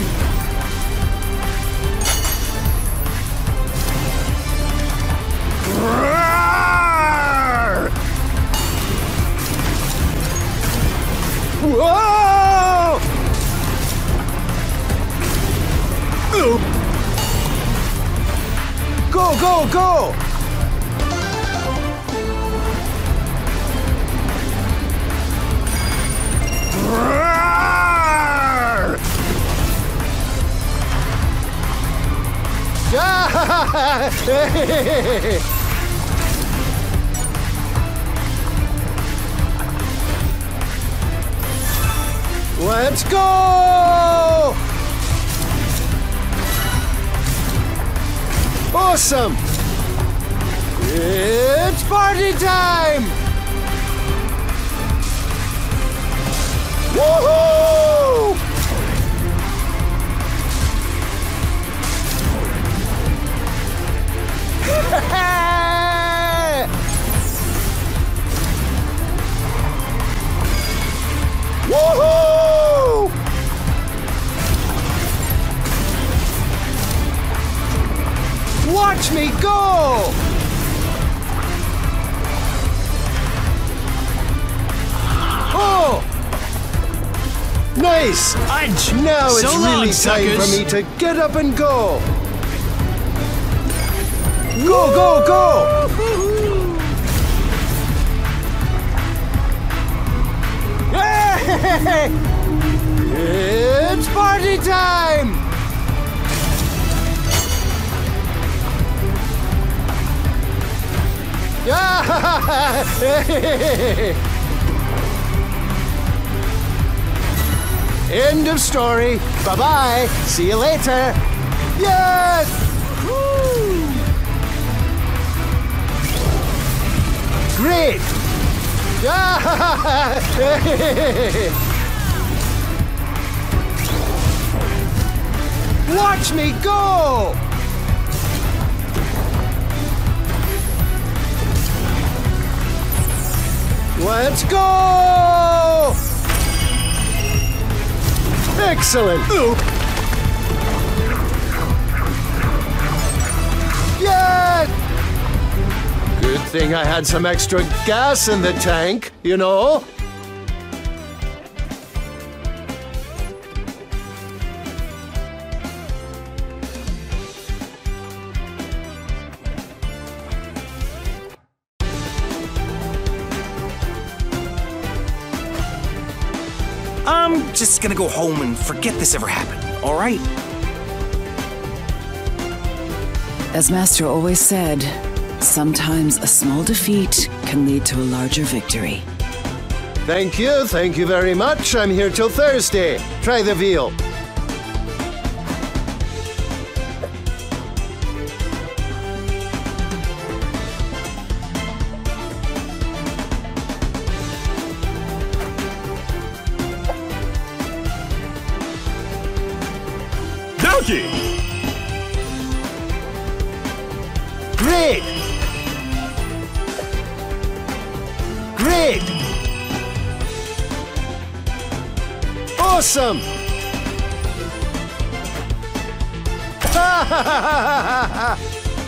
Roar! Whoa! Go, go, go! Roar! Let's go! Awesome! It's party time! Woohoo! Woohoo! Watch me go! Oh! Nice! Fudge! Now it's So long, really time suckers. for me to get up and go! Go, go, go! Hey! It's party time! End of story. Bye-bye. See you later. Yes! Woo! Great! Watch me go! Let's go! Excellent! Ooh. Yes! Good thing I had some extra gas in the tank, you know? I'm just gonna go home and forget this ever happened, all right? As Master always said, sometimes a small defeat can lead to a larger victory. Thank you very much. I'm here till Thursday. Try the veal. Great! Great! Awesome! Ha ha ha ha!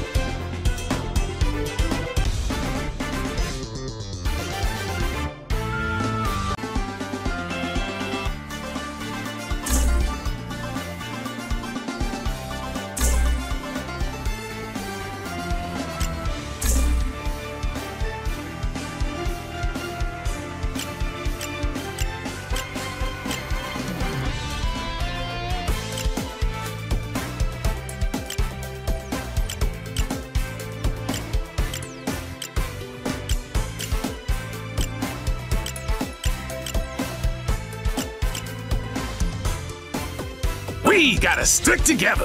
We gotta stick together.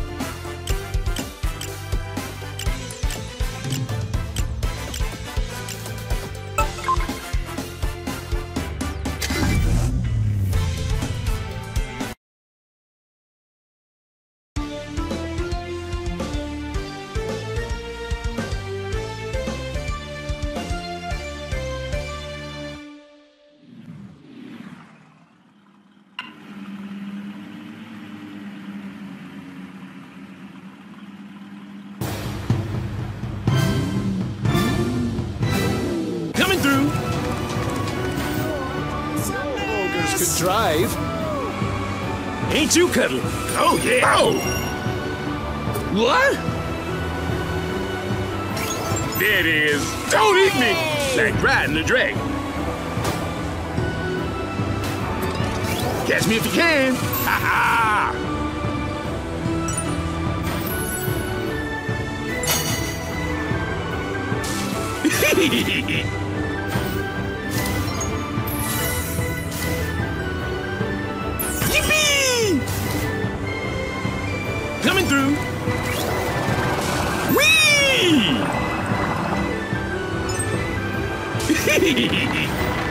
Could drive. Ain't you cuddling? Oh, yeah. Oh! What? There it is. Don't eat me! Like riding a dragon. Catch me if you can. Ha ha! Yippee! Coming through. Whee! Whee!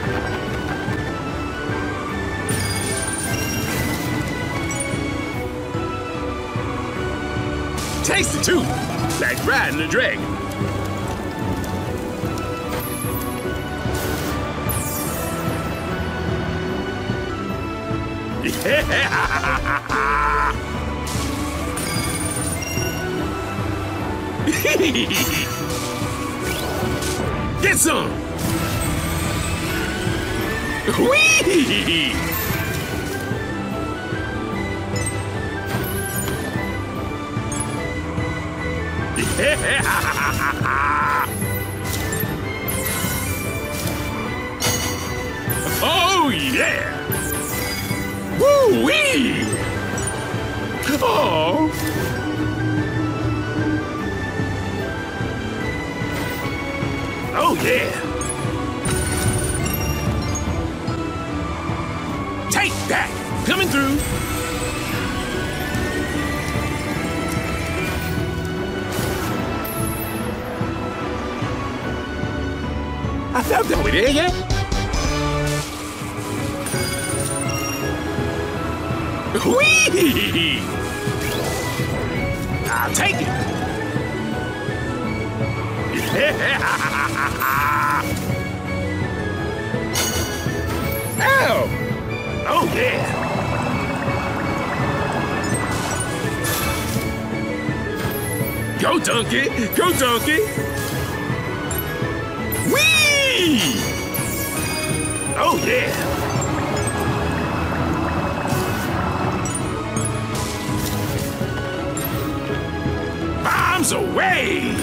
Taste the tooth, like riding a dragon. Get some! Whee! Oh yeah! Woo-wee! Oh! Oh yeah! Take that! Coming through! I felt that way there yet? Whee! I'll take it. Ow! Oh yeah! Go donkey! Go donkey! Whee! Oh yeah! Bombs away!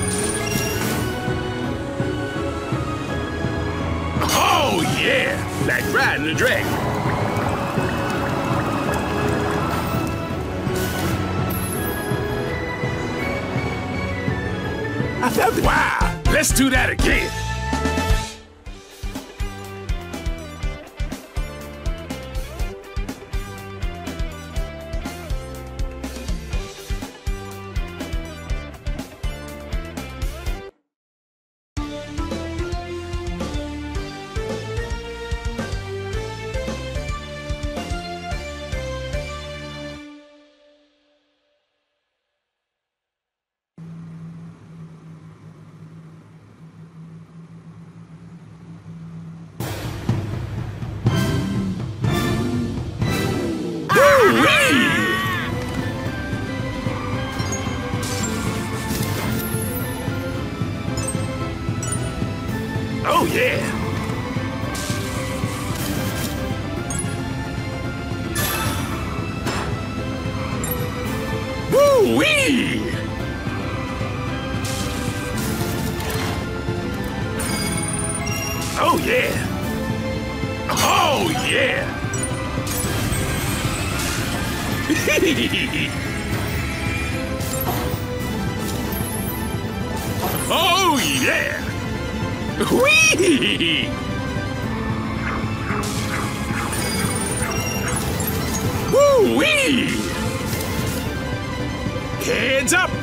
Oh yeah! Like riding a dragon. I felt it. Wow! Let's do that again. Oh yeah! Woo-wee! Oh yeah! Oh yeah! Oh yeah! Whee! Woo-wee! Heads up!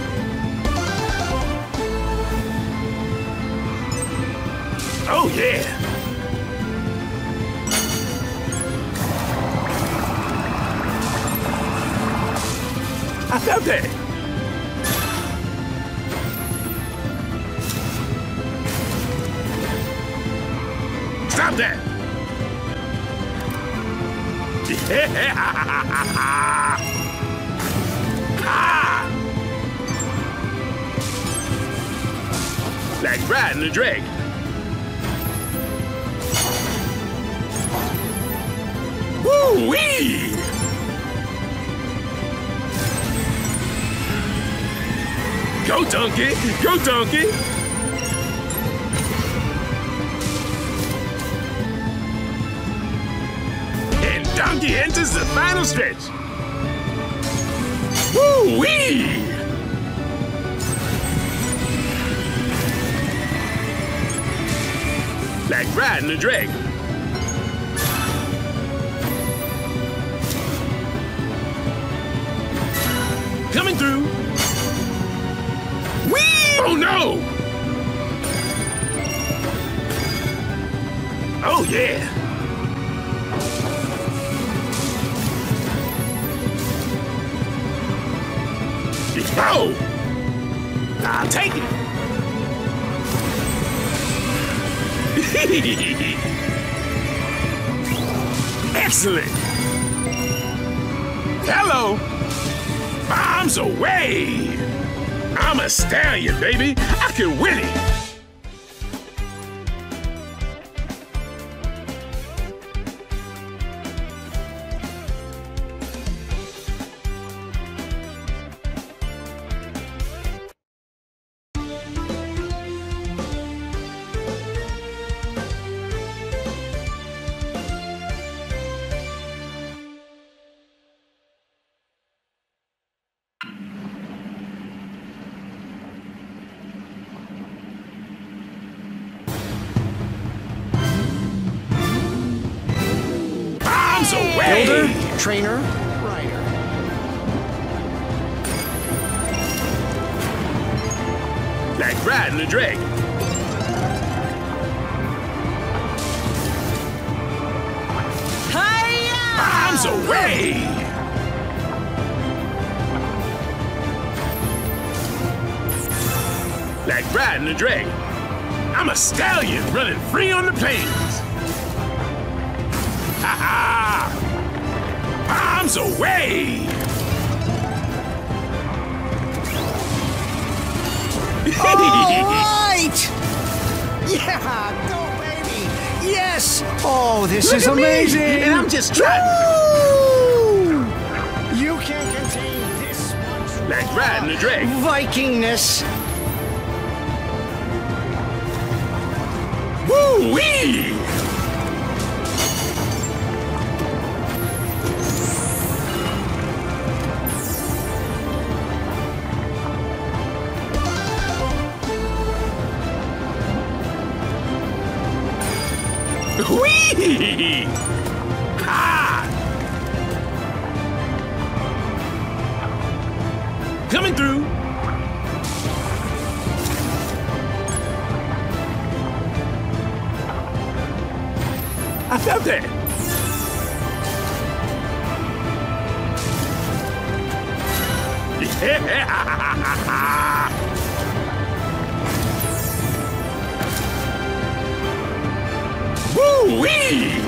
Oh yeah! I felt that! Stop that! Yeah! Ah! Like riding a dragon. Woo-wee! Go donkey! Go donkey! Donkey enters the final stretch. Woo-wee! Like riding a dragon. Coming through. Whee! Oh no! Oh, yeah. Oh! I'll take it. Excellent. Hello. Bombs away. I'm a stallion, baby. I can win it. Away. Builder, trainer, rider. Like riding a dragon. Hiya! Bombs away! Like riding a dragon. I'm a stallion running free on the plains. Ha ha! Bombs away! All right! Yeah, go baby! Yes! Oh, this is amazing! And I'm just trying. Woo! You can't contain this much Like riding a dragon. Vikingness. Woo-wee! Whee! Ha! Coming through. I felt that. Yeah! Woo-wee!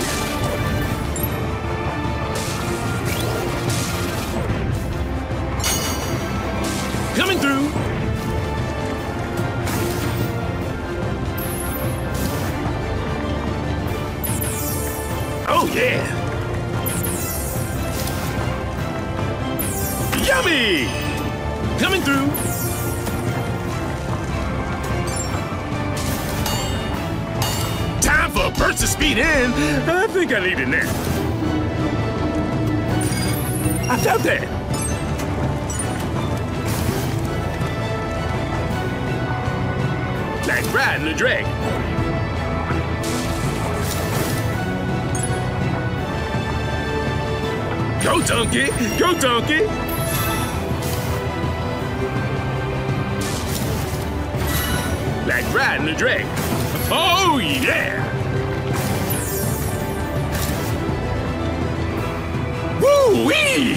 Coming through. Oh, yeah. Yummy! Coming through. Time for a burst of speed in. I think I need a nap. I felt that. Like riding a dragon. Go, donkey! Go, donkey! Like riding a dragon. Oh, yeah! Woo-wee!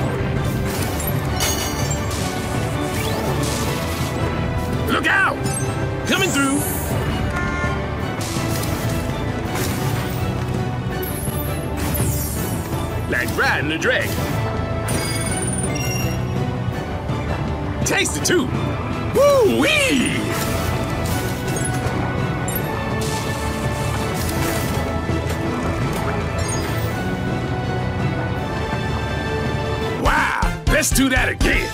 Look out! Coming through! Like riding a dragon. Taste it too! Woo-wee! Let's do that again.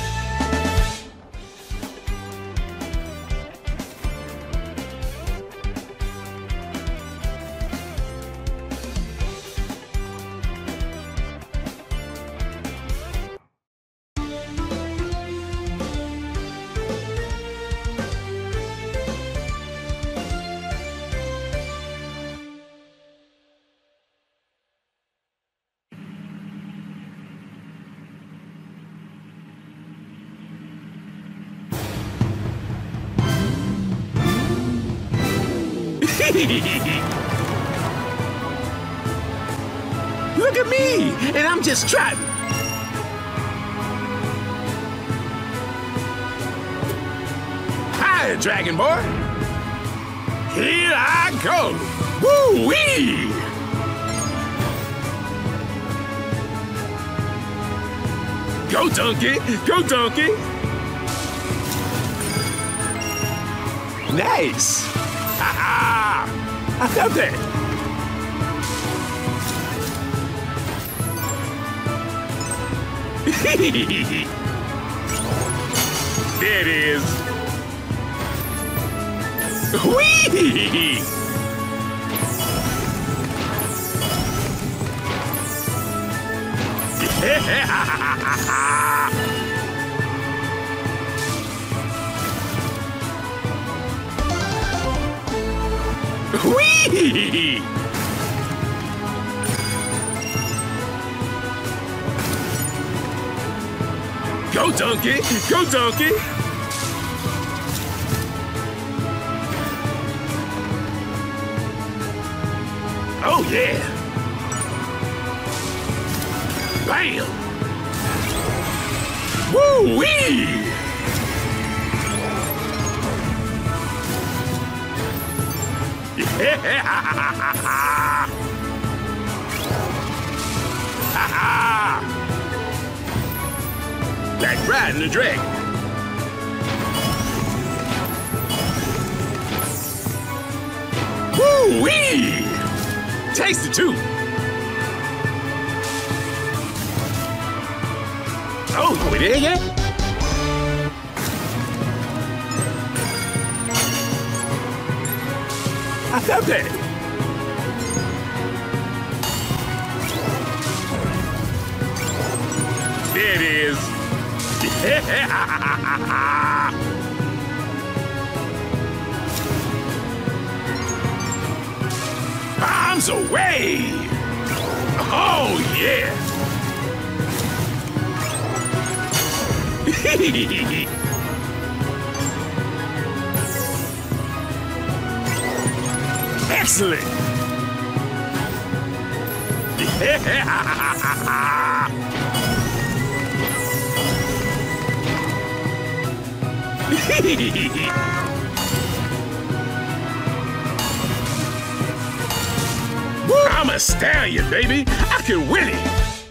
Look at me, and I'm just trotting. Hi, Dragon Boy. Here I go. Woo-wee! Go, donkey! Go, donkey! Nice! Ha-ha! I felt that! There it is! Whee! Whee! Go, donkey! Go, donkey! Oh, yeah! Bam! Woo-wee! Yeah! Ha-ha! Like riding a dragon. Woo-wee! Taste it too. Oh, we there yet? I felt that. There it is. Bombs away! Oh, yeah! Excellent! I'm a stallion, baby. I can win it.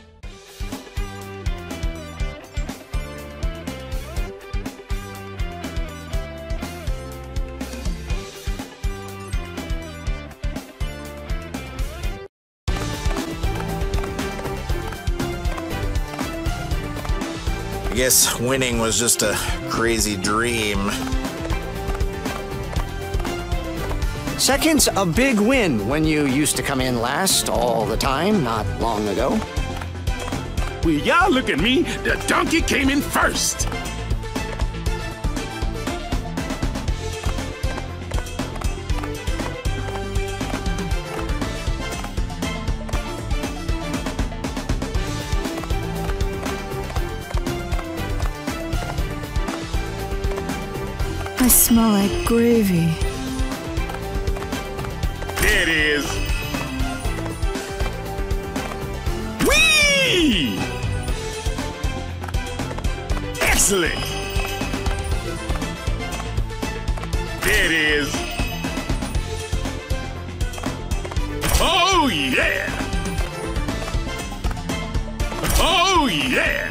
I guess winning was just a crazy dream. Second's a big win when you used to come in last all the time, not long ago. Well, y'all look at me. The donkey came in first. I smell like gravy. There it is. Whee! Excellent. There it is. Oh, yeah. Oh, yeah.